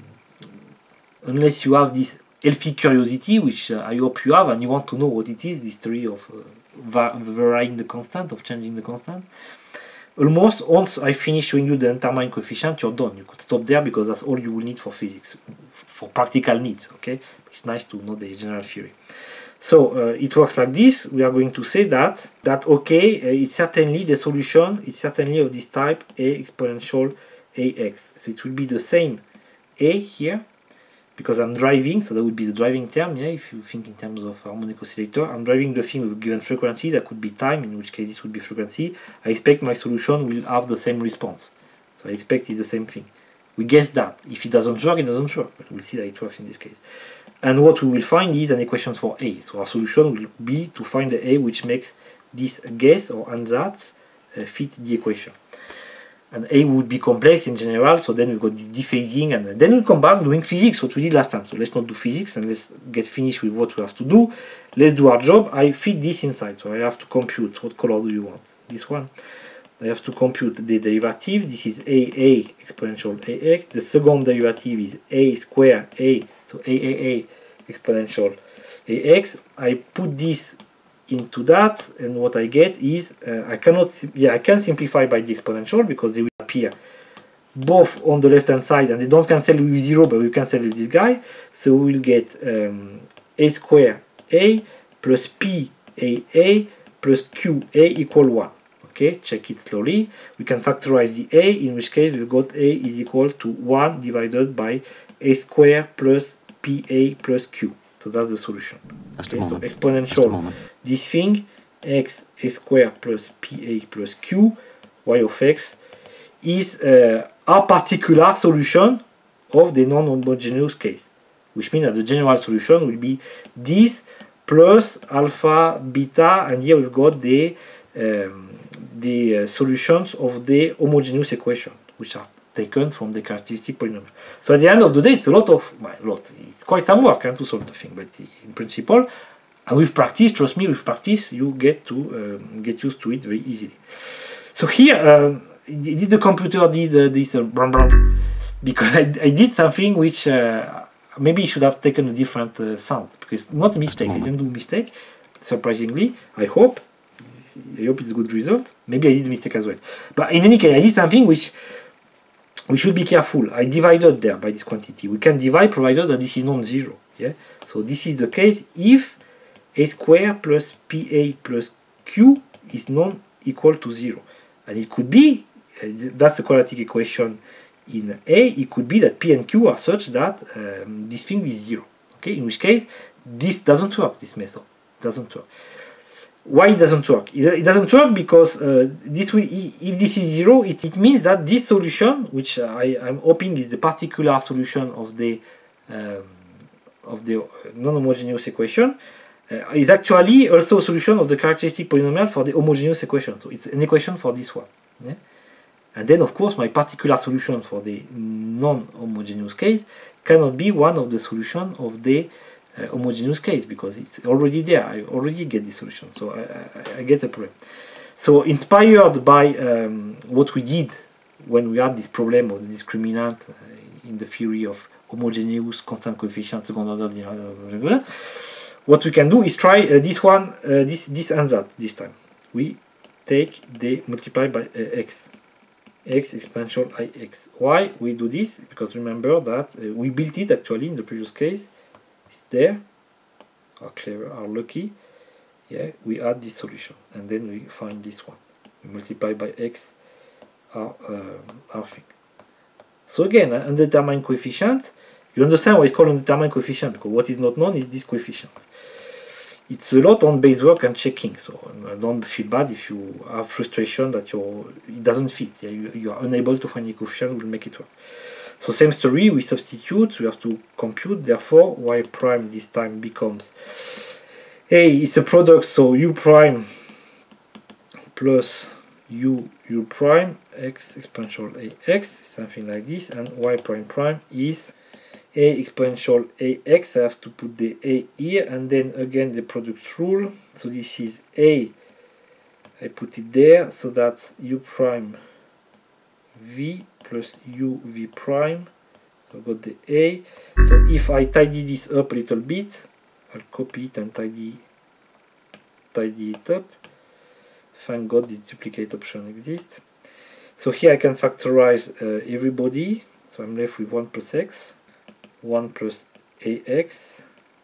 have this healthy curiosity, which I hope you have, and you want to know what it is, this theory of varying the constant, of changing the constant. Almost, once I finish showing you the undetermined coefficient, you're done. You could stop there because that's all you will need for physics, for practical needs. Okay, it's nice to know the general theory. So it works like this. We are going to say that okay, it's certainly the solution. It's certainly of this type, A exponential AX. So it will be the same A here, because I'm driving, so that would be the driving term. Yeah, if you think in terms of harmonic oscillator, I'm driving the thing with a given frequency. That could be time, in which case this would be frequency. I expect my solution will have the same response. So I expect it's the same thing. We guess that. If it doesn't work, it doesn't work. But we'll see that it works in this case. And what we will find is an equation for A. So our solution will be to find the A which makes this guess or ansatz fit the equation. And A would be complex in general, so then we've got this dephasing, and then we'll come back doing physics, what we did last time. So let's not do physics, and let's get finished with what we have to do. Let's do our job. I fit this inside, so I have to compute. What color do you want? This one. I have to compute the derivative. This is AA exponential AX. The second derivative is A square A, so AAA exponential AX. I put this into that, and what I get is I can simplify by the exponential because they will appear both on the left hand side and they don't cancel with 0, but we cancel with this guy. So we will get A square A plus P AA plus QA equal 1. Okay, check it slowly. We can factorize the A, in which case we've got A is equal to 1 divided by A square plus PA plus Q. So that's the solution. Okay, so exponential, this thing, x a square plus PA plus Q, y of x, is our particular solution of the non-homogeneous case, which means that the general solution will be this plus alpha, beta, and here we've got the solutions of the homogeneous equation, which are taken from the characteristic polynomial. So at the end of the day, it's it's quite some work to solve the thing, but in principle, and with practice, trust me, with practice, you get to get used to it very easily. So here, did the computer did this because I did something which maybe should have taken a different sound, because not a mistake. I didn't do a mistake, surprisingly. I hope it's a good result. Maybe I did a mistake as well. But in any case, I did something which we should be careful. I divided there by this quantity. We can divide provided that this is non-zero. Yeah. So this is the case if a square plus PA plus Q is non equal to 0. And it could be, that's the quadratic equation in A, it could be that P and Q are such that this thing is 0. Okay, in which case, this doesn't work, this method. Doesn't work. Why it doesn't work? It doesn't work because if this is 0, it means that this solution, which I'm hoping is the particular solution of the non-homogeneous equation, is actually also a solution of the characteristic polynomial for the homogeneous equation. So it's an equation for this one. Yeah? And then, of course, my particular solution for the non-homogeneous case cannot be one of the solutions of the homogeneous case, because it's already there. I already get the solution. So I get a problem. So inspired by what we did when we had this problem of the discriminant in the theory of homogeneous constant coefficient second order, what we can do is try this one, this and that this time. We take the multiply by x exponential ix. Why we do this? Because remember that we built it actually in the previous case. It's there. Are clever, are lucky. Yeah, we add this solution and then we find this one. We multiply by x our thing. So again, undetermined coefficient. You understand why it's called undetermined coefficient, because what is not known is this coefficient. It's a lot on base work and checking, so don't feel bad if you have frustration that it doesn't fit. Yeah, you are unable to find a coefficient, we'll make it work. So same story, we substitute, we have to compute, therefore y prime this time becomes A is a product, so u prime plus u prime x exponential ax, something like this, and y prime prime is A exponential ax. I have to put the A here, and then again the product rule. So this is A, I put it there, so that's u prime v plus u v prime. So I got the A. So if I tidy this up a little bit, I'll copy it and tidy it up. Thank God this duplicate option exists. So here I can factorize everybody. So I'm left with 1 plus x. 1 plus ax,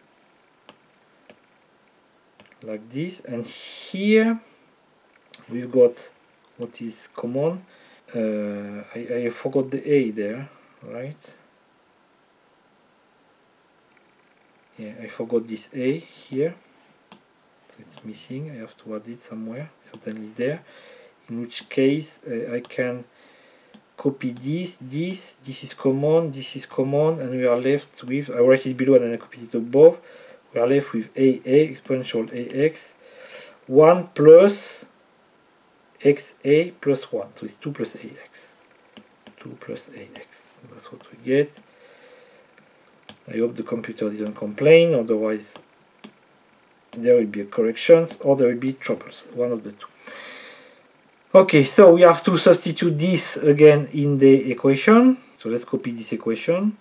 like this, and here we've got what is common. I forgot the a there, right? Yeah, I forgot this a here, so it's missing. I have to add it somewhere, certainly there, in which case I can copy this is common, this is common, and we are left with, I write it below and then I copy it above, we are left with a exponential ax 1 plus xa plus 1, so it's 2 plus ax, 2 plus ax, that's what we get. I hope the computer didn't complain, otherwise there will be a correction or there will be troubles, one of the two. Okay, so we have to substitute this again in the equation. So let's copy this equation.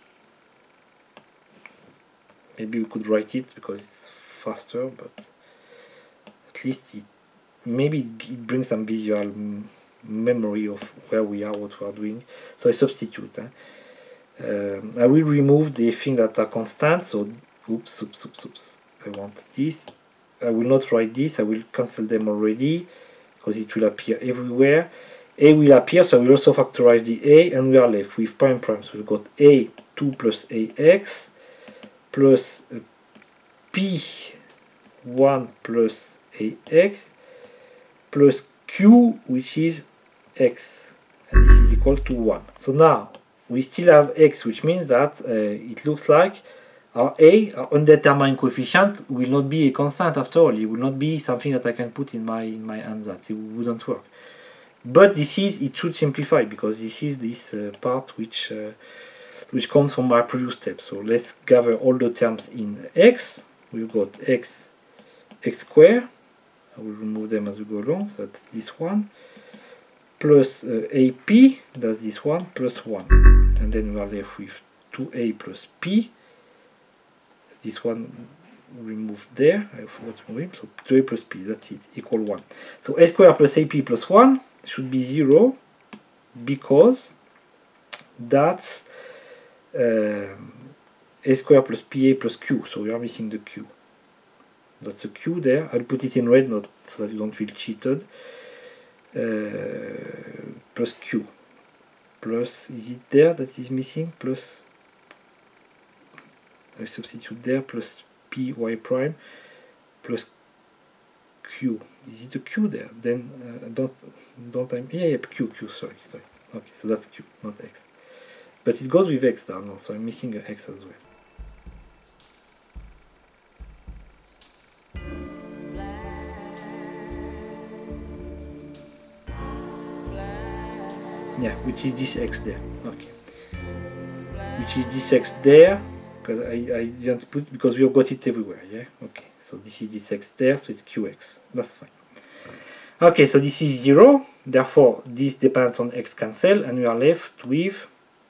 Maybe we could write it because it's faster, but at least maybe it brings some visual memory of where we are, what we are doing. So I substitute. I will remove the things that are constant. So oops. I want this. I will not write this. I will cancel them already, because it will appear everywhere. A will appear, so I will also factorize the A, and we are left with prime. So we've got A 2 plus AX plus P 1 plus AX plus Q, which is X, and this is equal to 1. So now we still have X, which means that it looks like our A, our undetermined coefficient, will not be a constant after all. It will not be something that I can put in my ansatz. It wouldn't work. But this is, it should simplify, because this is this part which comes from my previous step. So let's gather all the terms in X. We've got X squared. I will remove them as we go along. So that's this one. Plus AP, that's this one, plus 1. And then we are left with 2A plus P. This one removed there, I forgot to move it, so 2a plus p, that's it, equal 1. So a squared plus ap plus 1 should be 0, because that's a squared plus pa plus q, so we are missing the q. That's a q there. I'll put it in red, not so that you don't feel cheated. plus q plus, is it there that is missing, plus, I substitute there, plus py prime plus q. Is it a q there? Then yeah, q, sorry. Okay, so that's q, not x. But it goes with x now, no, so I'm missing an x as well. Yeah, which is this x there. Okay. Which is this x there, because I didn't put, because we have got it everywhere, yeah? Okay, so this is this x there, so it's qx. That's fine. Okay, so this is 0, therefore this depends on x cancel, and we are left with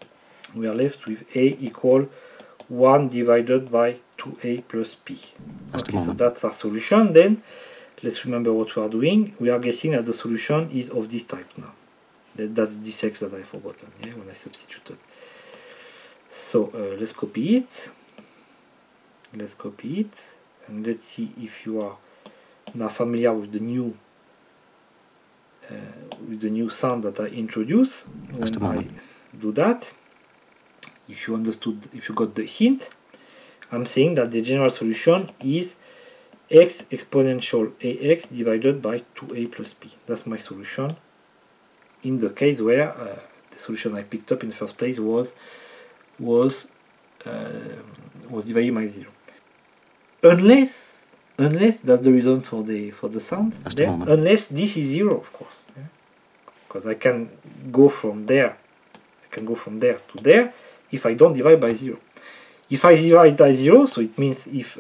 a equal 1 divided by 2a plus p. Okay, so that's our solution. Then let's remember what we are doing. We are guessing that the solution is of this type now. That's this x that I forgotten, yeah, when I substituted. So let's copy it. And let's see if you are now familiar with the new sound that I introduced when I do that. If you understood, if you got the hint, I'm saying that the general solution is x exponential ax divided by 2a plus p. That's my solution in the case where the solution I picked up in the first place was divided by 0. Unless that's the reason for the sound. Then, unless this is 0, of course, because I can go from there. To there if I don't divide by 0. If I divide by 0, so it means if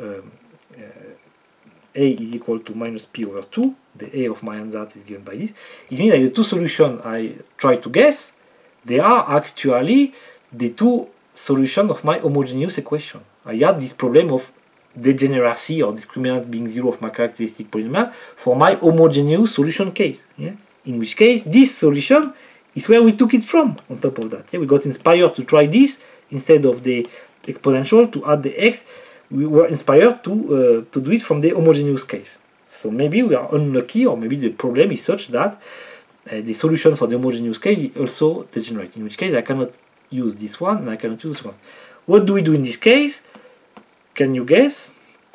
a is equal to minus p over 2, the a of my ansatz is given by this, it means that the two solutions I try to guess, they are actually the two solutions of my homogeneous equation. I had this problem of degeneracy or discriminant being 0 of my characteristic polynomial for my homogeneous solution case. Yeah? In which case, this solution is where we took it from on top of that. Yeah? We got inspired to try this instead of the exponential to add the x. We were inspired to do it from the homogeneous case. So maybe we are unlucky, or maybe the problem is such that the solution for the homogeneous case is also degenerate, in which case I cannot use this one and I cannot use this one. What do we do in this case? Can you guess?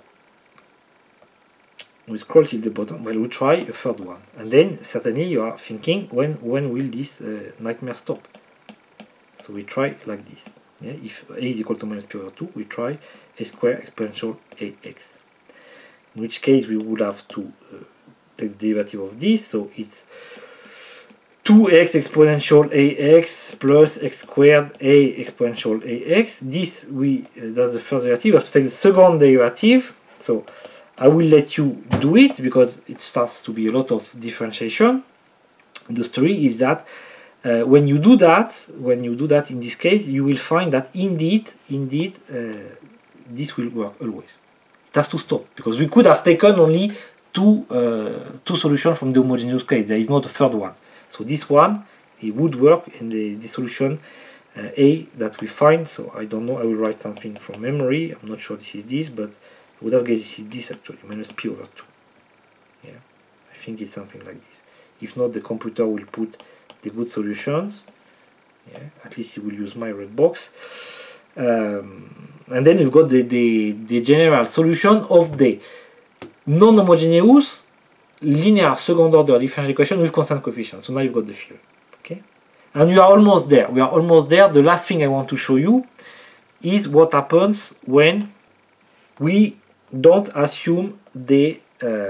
We scroll till the bottom. Well, we try a third one, and then certainly you are thinking, when will this nightmare stop? So we try like this. Yeah? If a is equal to minus p over 2, we try a square exponential ax. In which case we would have to take the derivative of this, so it's 2x exponential ax plus x squared a exponential ax. This that's the first derivative. We have to take the second derivative. So I will let you do it because it starts to be a lot of differentiation. The story is that when you do that in this case, you will find that indeed this will work always. It has to stop because we could have taken only two solutions from the homogeneous case. There is not a third one. So this one, it would work in the solution A that we find. So I don't know, I will write something from memory. I'm not sure this is this, but I would have guessed this is this actually, minus p over 2. Yeah, I think it's something like this. If not, the computer will put the good solutions. Yeah, at least it will use my red box. And then we've got the general solution of the non-homogeneous linear second order differential equation with constant coefficient. So now you've got the theory. Okay? And we are almost there. The last thing I want to show you is what happens when we don't assume the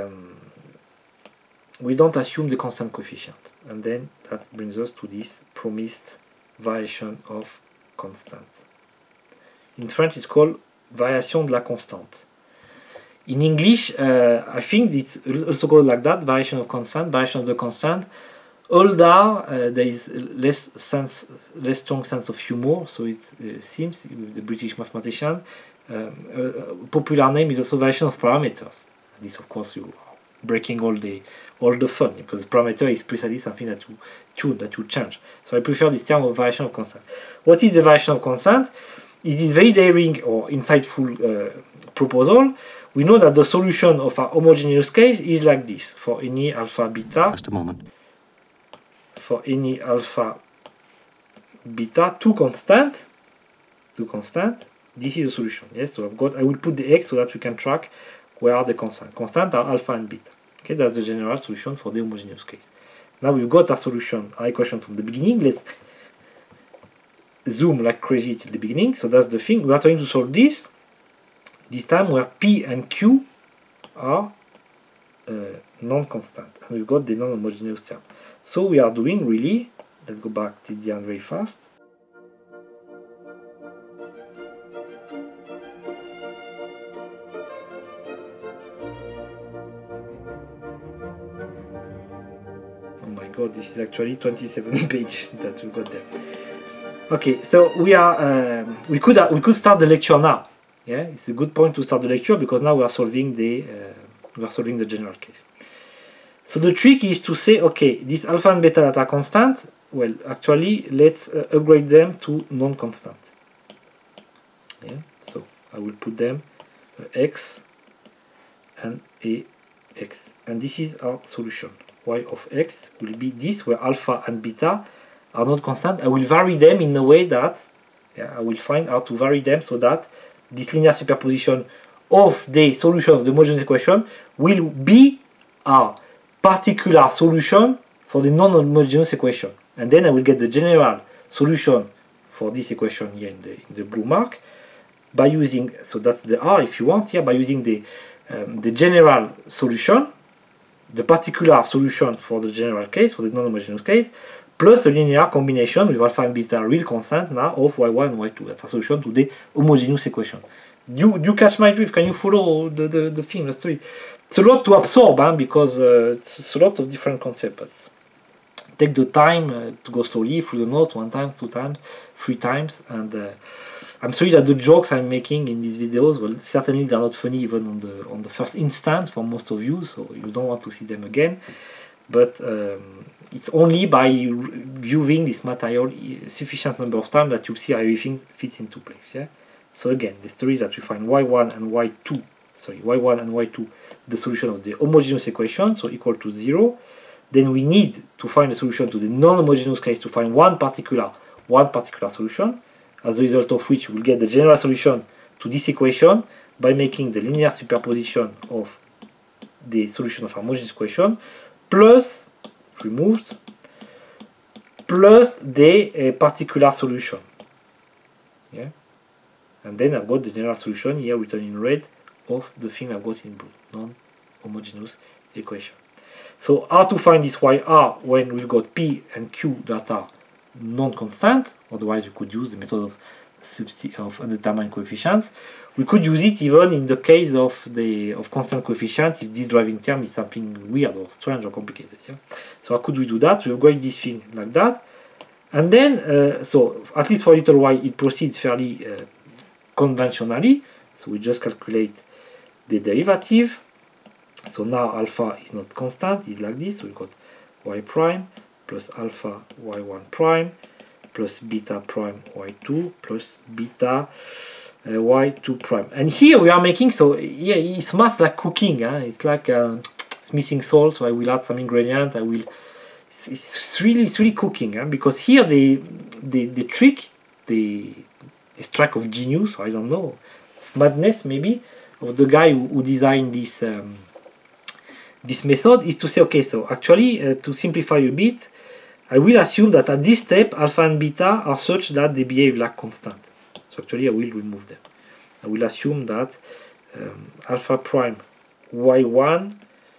constant coefficient. And then that brings us to this promised variation of constant. In French, it's called variation de la constante. In English, I think it's also called like that, variation of the constant. Although there is less strong sense of humor, so it seems with the British mathematician. Popular name is also variation of parameters. This, of course, you are breaking all the fun because parameter is precisely something that you tune, that you change. So I prefer this term of variation of constant. What is the variation of constant? It is very daring or insightful proposal. We know that the solution of our homogeneous case is like this for any alpha beta. Just a moment. for any alpha beta, two constant, this is a solution. Yes, so I will put the x so that we can track where are the constant. Constant are alpha and beta. Okay, that's the general solution for the homogeneous case. Now we've got our solution, our equation from the beginning. Let's zoom like crazy till the beginning. So that's the thing. We are trying to solve this time where P and Q are non-constant. And we've got the non-homogeneous term. So we are doing really, let's go back to the end very fast. Oh my god, this is actually 27 page that we got there. Okay, so we are we could start the lecture now. Yeah, it's a good point to start the lecture because now we are solving the general case. So the trick is to say, okay, this alpha and beta that are constant, well, actually, let's upgrade them to non-constant. Yeah, so I will put them x and a x, and this is our solution. Y of x will be this, where alpha and beta are not constant. I will vary them in a way that, yeah, I will find how to vary them so that this linear superposition of the solution of the homogeneous equation will be our particular solution for the non-homogeneous equation. And then I will get the general solution for this equation here in the blue mark by using, so that's the R if you want here, by using the general solution, the particular solution for the general case, for the non-homogeneous case, plus a linear combination with alpha and beta real constant now of y1 and y2. That's a solution to the homogeneous equation. You catch my drift? Can you follow the thing, the story? It's a lot to absorb, because it's a lot of different concepts. But take the time to go slowly through the notes, 1 time, 2 times, 3 times, and I'm sorry that the jokes I'm making in these videos, well, certainly they're not funny even on the first instance for most of you, so you don't want to see them again. But it's only by viewing this material sufficient number of times that you see how everything fits into place. Yeah. So again, the story is that we find y1 and y2, the solution of the homogeneous equation, so equal to 0. Then we need to find a solution to the non-homogeneous case to find one particular solution, as a result of which we'll get the general solution to this equation by making the linear superposition of the solution of our homogeneous equation plus removed plus the particular solution. Yeah, and then I've got the general solution here written in red of the thing I've got in blue, non-homogeneous equation. So how to find this YR when we've got P and Q that are non-constant? Otherwise we could use the method of undetermined coefficients. We could use it even in the case of constant coefficients if this driving term is something weird or strange or complicated. Yeah? So how could we do that? We upgrade this thing like that, and then so at least for little y it proceeds fairly conventionally. So we just calculate the derivative. So now alpha is not constant, it's like this. So we got y prime plus alpha y1 prime plus beta prime y2 plus beta y2 prime. And here we are making, so yeah, it's much like cooking. It's like it's missing salt, so I will add some ingredient. It's really cooking, because here the trick, the stroke of genius, I don't know, madness maybe, of the guy who designed this this method is to say, okay, so actually to simplify a bit, I will assume that at this step alpha and beta are such that they behave like constant. So actually I will remove them. I will assume that alpha prime y1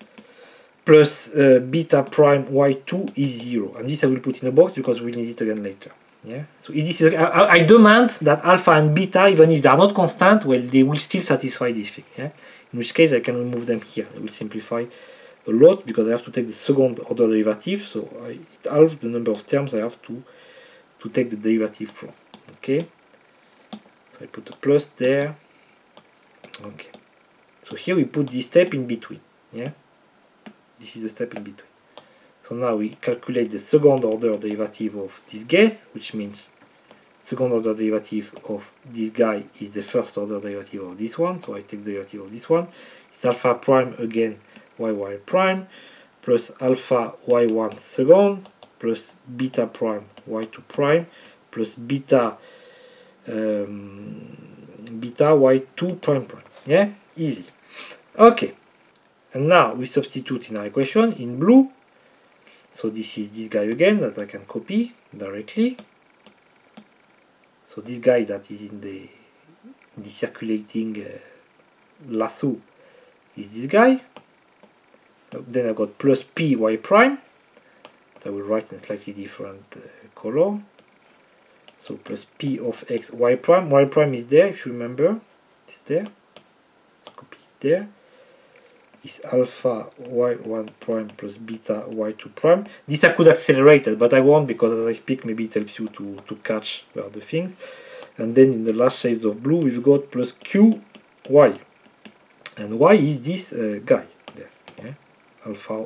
plus beta prime y2 is 0, and this I will put in a box because we'll need it again later. Yeah. So this is, I demand that alpha and beta, even if they are not constant, well, they will still satisfy this thing. Yeah. In which case I can remove them here. I will simplify a lot because I have to take the second order derivative, so it halves the number of terms I have to take the derivative from. Okay. So I put a plus there. Okay. So here we put this step in between. Yeah. This is the step in between. So now we calculate the second order derivative of this guess, which means second order derivative of this guy is the first order derivative of this one. So I take the derivative of this one. It's alpha prime again y prime plus alpha y1 second plus beta prime y2 prime plus beta beta y2 prime prime. Yeah, easy. Okay, and now we substitute in our equation in blue. So this is this guy again that I can copy directly. So this guy that is in the circulating lasso is this guy. Then I've got plus p y prime. I will write in a slightly different color. So plus p of x y prime. Y prime is there, if you remember. It's there. So copy it there. Is alpha y1 prime plus beta y2 prime. This I could accelerate it, but I won't, because as I speak maybe it helps you to catch where the things. And then in the last shades of blue we've got plus q y. And y is this guy there. Yeah? Alpha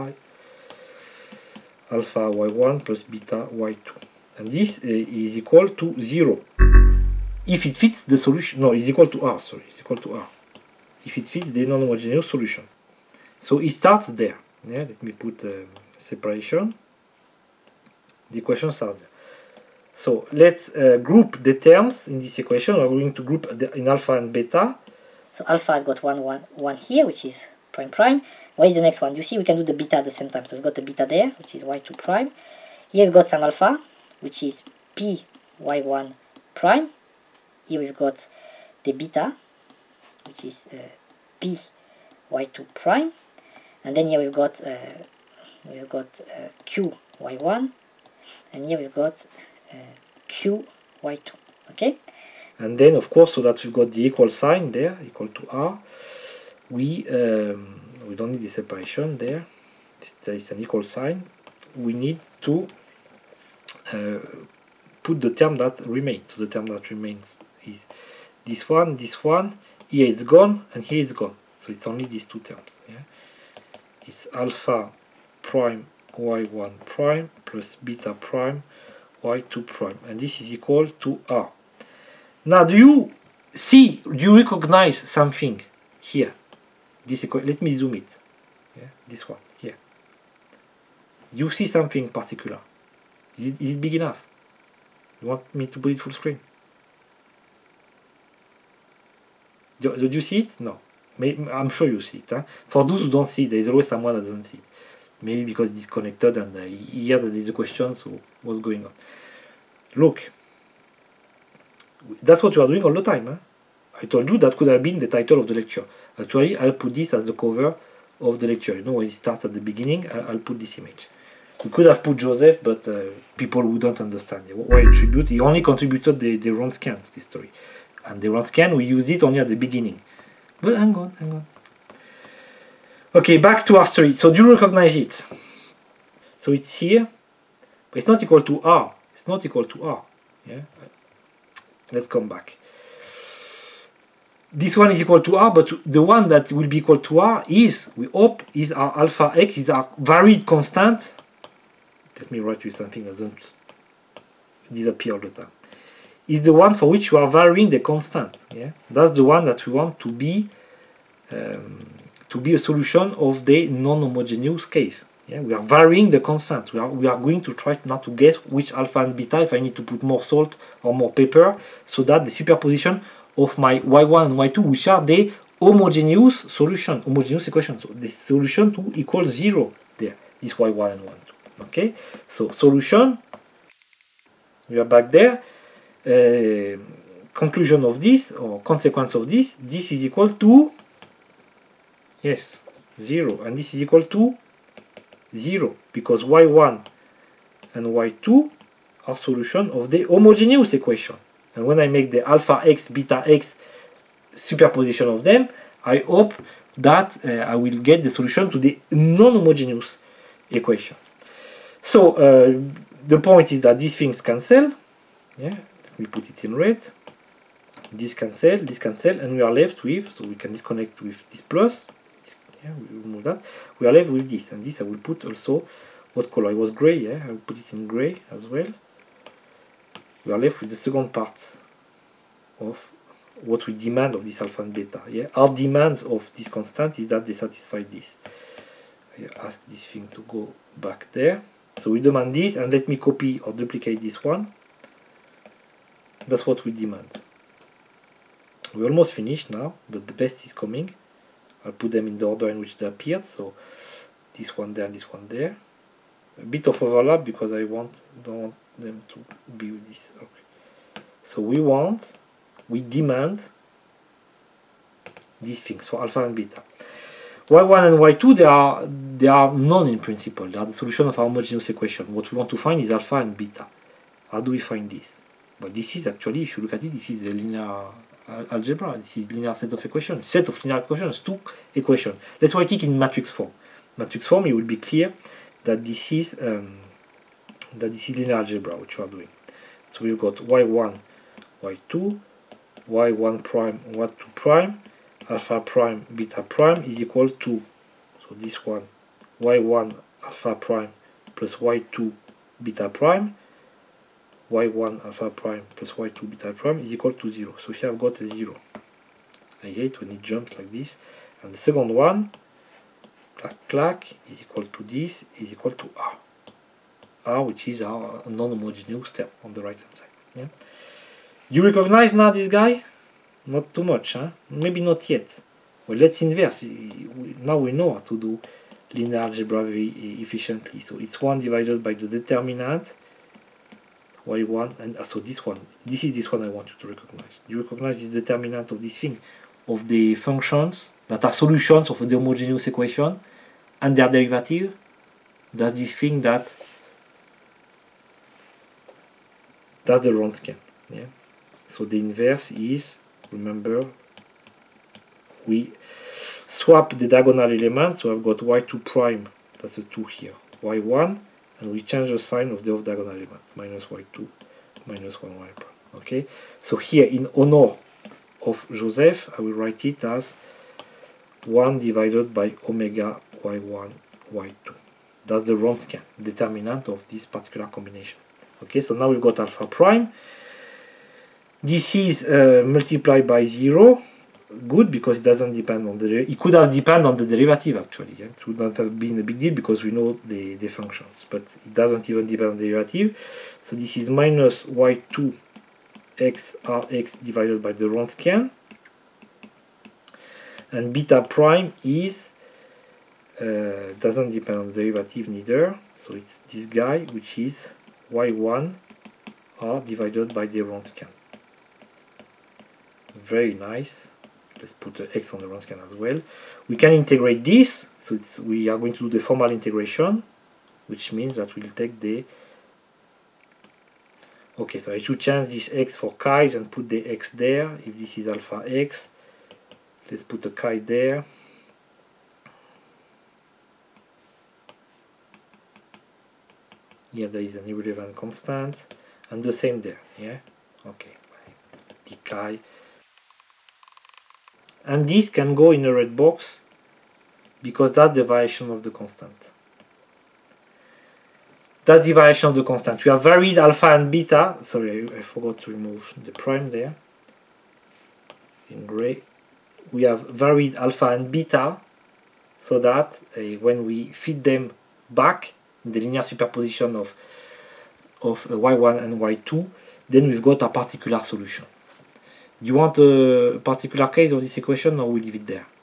y1 plus beta y2. And this is equal to 0. If it fits the solution, no, is equal to r, sorry, is equal to r. If it fits the non-homogeneous solution. So it starts there. Yeah, let me put separation. The equation starts there. So let's group the terms in this equation. We're going to group in alpha and beta. So alpha, I've got 1 here, which is prime prime. What is the next one? You see we can do the beta at the same time. So we've got the beta there, which is y2 prime. Here we've got some alpha, which is p y1 prime. Here we've got the beta, which is p y2 prime. And then here we've got q y1. And here we've got q y2. Okay? And then, of course, so that we've got the equal sign there, equal to r, we don't need the separation there. There is an equal sign. We need to put the term that remains. So the term that remains is this one. Here it's gone, and here it's gone. So it's only these two terms. Yeah? It's alpha prime y1 prime plus beta prime y2 prime, and this is equal to r. Now, do you recognize something here? Let me zoom it. Yeah, this one here. Do you see something particular? Is it big enough? You want me to put it full screen? Do you see it? No. I'm sure you see it. Huh? For those who don't see it, there is always someone that doesn't see it. Maybe because it's disconnected and he hears that there is a question, so what's going on? Look. That's what you are doing all the time. Huh? I told you that could have been the title of the lecture. Actually, I'll put this as the cover of the lecture. You know, when it starts at the beginning, I'll put this image. We could have put Joseph, but people wouldn't understand. Why tribute? He only contributed the round scan to this story. And the round scan, we used it only at the beginning. But hang on. Okay, back to our story. So do you recognize it? So it's here, but it's not equal to R. It's not equal to R. Yeah. Let's come back. This one is equal to R, but the one that will be equal to R is, we hope, is our alpha x, is our varied constant. Let me write you something that doesn't disappear all the time. Is the one for which you are varying the constant. Yeah, that's the one that we want to be a solution of the non-homogeneous case. Yeah, we are varying the constant. We are going to try now to guess which alpha and beta, if I need to put more salt or more pepper, so that the superposition of my y1 and y2, which are the homogeneous solution, homogeneous equation. So the solution to equal 0 there, this y1 and y2. Okay, so solution, we are back there. Conclusion of this, or consequence of this is equal to, yes, 0, and this is equal to 0, because y1 and y2 are solution of the homogeneous equation. And when I make the alpha x, beta x superposition of them, I hope that I will get the solution to the non-homogeneous equation. So the point is that these things cancel. Yeah, let me put it in red. This cancel, and we are left with, so we can disconnect with this plus. Yeah, we remove that. We are left with this, and this I will put also, what color? It was gray, yeah? I will put it in gray as well. We are left with the second part of what we demand of this alpha and beta. Yeah, our demands of this constant is that they satisfy this. I ask this thing to go back there. So we demand this, and let me copy or duplicate this one. That's what we demand. We're almost finished now, but the best is coming. I'll put them in the order in which they appeared. So this one there, this one there. A bit of overlap because I don't want them to be with this. Okay. So we demand these things for alpha and beta. Y1 and Y2 they are known in principle. They are the solution of our homogeneous equation. What we want to find is alpha and beta. How do we find this? Well, this is actually, if you look at it, this is a linear algebra. This is linear set of equations. Set of linear equations, two equations. Let's write it in matrix form. Matrix form, it will be clear that this is linear algebra, which we are doing. So we've got Y1, Y2, Y1 prime, Y2 prime, alpha prime, beta prime is equal to, so this one, Y1 alpha prime plus Y2 beta prime, Y1 alpha prime plus Y2 beta prime is equal to 0. So here I've got a 0. I hate when it jumps like this. And the second one, clack clack, is equal to this, is equal to R. R, which is our non-homogeneous term on the right hand side. Yeah? You recognize now this guy? Not too much, huh? Maybe not yet. Well, let's inverse. Now we know how to do linear algebra very efficiently. So it's 1 divided by the determinant y1, and so this one. This is this one I want you to recognize. You recognize the determinant of this thing, of the functions that are solutions of the homogeneous equation and their derivative. That's this thing that's the Wronskian. Yeah. So the inverse is, remember, we swap the diagonal elements. So I've got y2 prime, that's a 2 here, y1, and we change the sign of the off-diagonal element, minus y2, minus 1y prime. Okay, so here in honor of Joseph, I will write it as 1 divided by omega y1, y2. That's the Wronskian determinant of this particular combination. Okay, so now we've got alpha prime. This is multiplied by 0. Good, because it doesn't depend on the... It could have depended on the derivative, actually. Yeah? It would not have been a big deal because we know the functions. But it doesn't even depend on the derivative. So this is minus y2 x rx divided by the Wronskian. And beta prime is... doesn't depend on the derivative neither. So it's this guy, which is y1 r divided by the Wronskian. Very nice. Let's put the x on the Wronskian as well. We can integrate this, so we are going to do the formal integration, which means that we'll take the... Okay, so I should change this x for chi's and put the x there. If this is alpha x, let's put a chi there. Here there is an irrelevant constant, and the same there, yeah? Okay, the chi. And this can go in a red box because that's the variation of the constant. That's the variation of the constant. We have varied alpha and beta. Sorry, I forgot to remove the prime there. In gray. We have varied alpha and beta so that when we feed them back in the linear superposition of y1 and y2, then we've got a particular solution. Do you want a particular case of this equation, or we leave it there?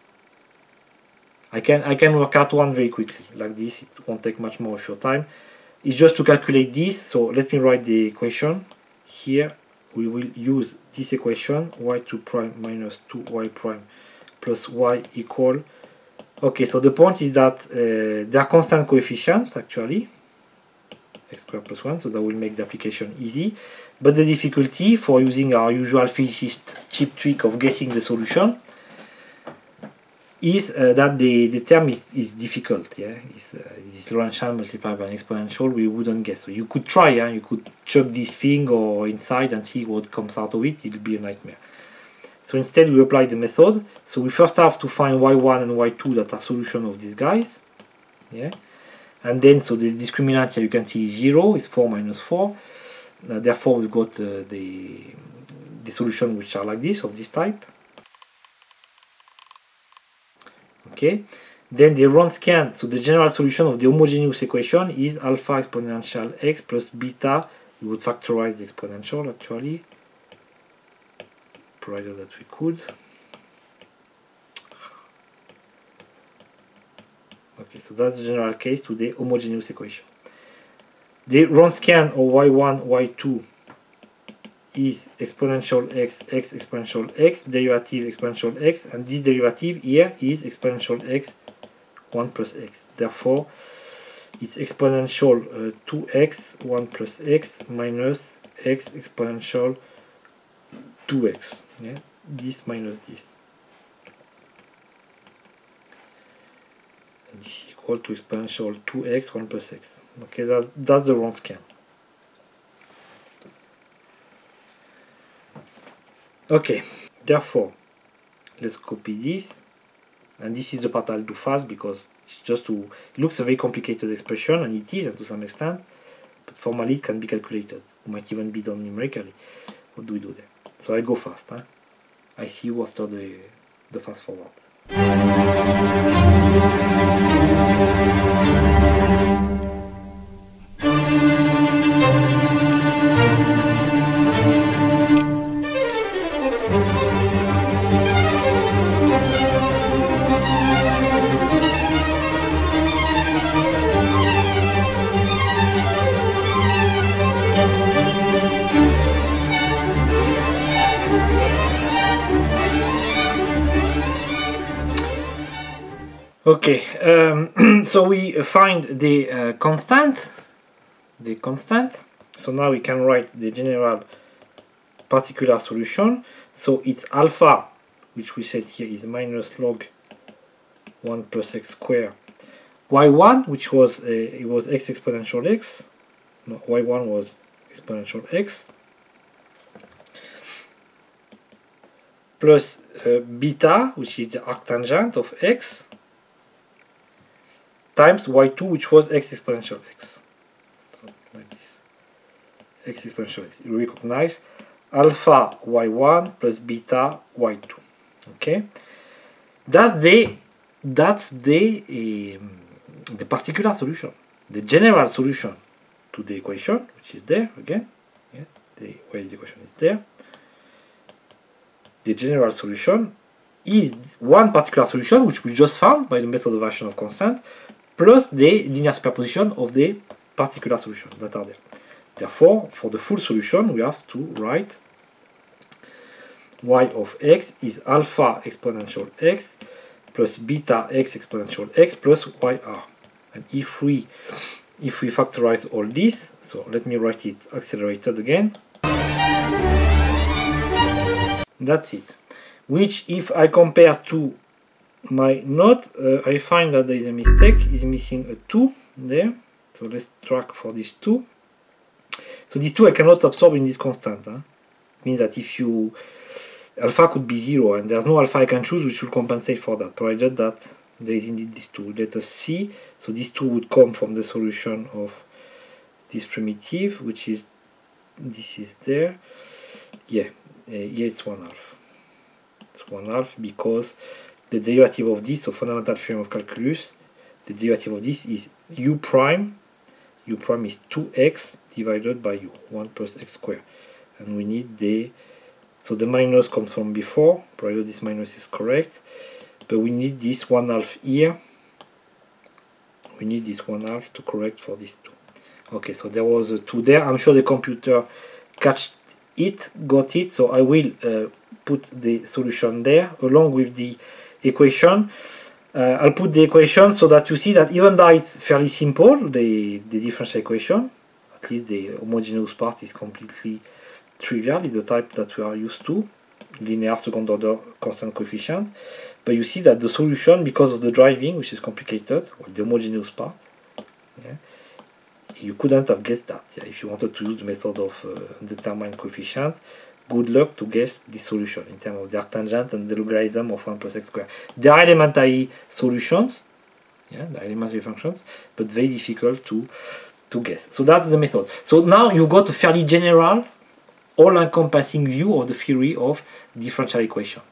I can work out one very quickly, like this. It won't take much more of your time. It's just to calculate this. So let me write the equation. Here we will use this equation, y2 prime minus 2y prime plus y equal. Okay, so the point is that they are constant coefficient actually, x squared plus 1, so that will make the application easy. But the difficulty for using our usual physicist cheap trick of guessing the solution is that the term is difficult. Yeah, this Lorentzian multiplied by an exponential, we wouldn't guess. So you could try, yeah? You could chuck this thing or inside and see what comes out of it. It'll be a nightmare. So instead we apply the method. So we first have to find y1 and y2 that are solution of these guys. Yeah. And then, so the discriminant here you can see is 0, it's 4 minus 4. Therefore we've got the solution which are like this, of this type. Okay. Then the Wronskian, so the general solution of the homogeneous equation is alpha exponential x plus beta. We would factorize the exponential actually, provided that we could. Okay, so that's the general case to the homogeneous equation. The Wronskian or y1, y2 is exponential x, x exponential x, derivative exponential x, and this derivative here is exponential x 1 plus x. Therefore, it's exponential 2x 1 plus x minus x exponential 2x. Yeah, this minus this. And this is equal to exponential 2x 1 plus x. Okay, that's the Wronskian. Okay, therefore, let's copy this. And this is the part I'll do fast because it's just to, it looks a very complicated expression, and it is, and to some extent, but formally it can be calculated. It might even be done numerically. What do we do there? So I go fast. Huh? I see you after the fast forward. Okay, so we find the constant. So now we can write the general particular solution. So it's alpha, which we said here is minus log 1 plus x squared. Y1, which was it was x exponential x. No, y1 was exponential x. Plus beta, which is the arctangent of x, times y2, which was x exponential x. So like this, x exponential x. You recognize alpha y1 plus beta y2. Okay, that's the particular solution, the general solution to the equation, which is there again. Yeah, where the equation is there. The general solution is one particular solution which we just found by the method of addition of constant, plus the linear superposition of the particular solution that are there. Therefore, for the full solution, we have to write y of x is alpha exponential x plus beta x exponential x plus yr. And if we factorize all this, so let me write it accelerated again. That's it. Which, if I compare to my note, I find that there is a mistake. Is missing a 2 there. So let's track for this 2. So this 2 I cannot absorb in this constant. Huh? It means that if you alpha could be 0, and there's no alpha I can choose which will compensate for that, provided that there is indeed this 2. Let us see. So this 2 would come from the solution of this primitive, which is this is there. Yeah, here it's 1/2. It's 1/2 because the derivative of this, so fundamental theorem of calculus, the derivative of this is u prime. U prime is 2x divided by u, 1 plus x squared. And we need the, so the minus comes from before, provided this minus is correct. But we need this 1/2 here. We need this 1/2 to correct for this 2. Okay, so there was a 2 there. I'm sure the computer catched it, got it. So I will put the solution there along with the equation. I'll put the equation so that you see that even though it's fairly simple, the differential equation, at least the homogeneous part is completely trivial. It's the type that we are used to, linear second order constant coefficient. But you see that the solution, because of the driving, which is complicated, or the homogeneous part, yeah, you couldn't have guessed that. Yeah, if you wanted to use the method of determine coefficient, good luck to guess this solution in terms of the arctangent and the logarithm of 1 plus x squared. They are elementary solutions, yeah, they are elementary functions, but very difficult to guess. So that's the method. So now you've got a fairly general, all-encompassing view of the theory of differential equation.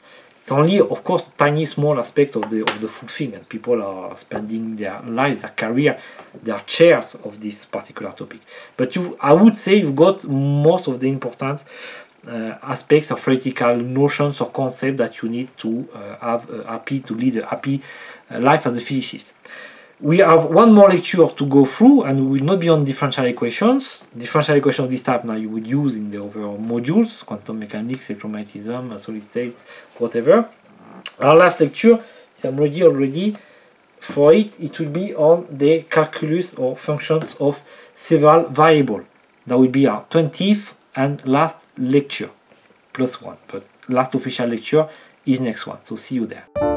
It's only, of course, a tiny small aspect of the full thing, and people are spending their lives, their career, their chairs of this particular topic. But I would say you've got most of the important aspects of theoretical notions or concepts that you need to lead a happy life as a physicist. We have one more lecture to go through, and we will not be on differential equations. Differential equations of this type now you would use in the other modules, quantum mechanics, electromagnetism, solid state, whatever. Our last lecture, so I'm ready already for it. It will be on the calculus or functions of several variables. That will be our 20th and last lecture, +1. But last official lecture is next one. So see you there.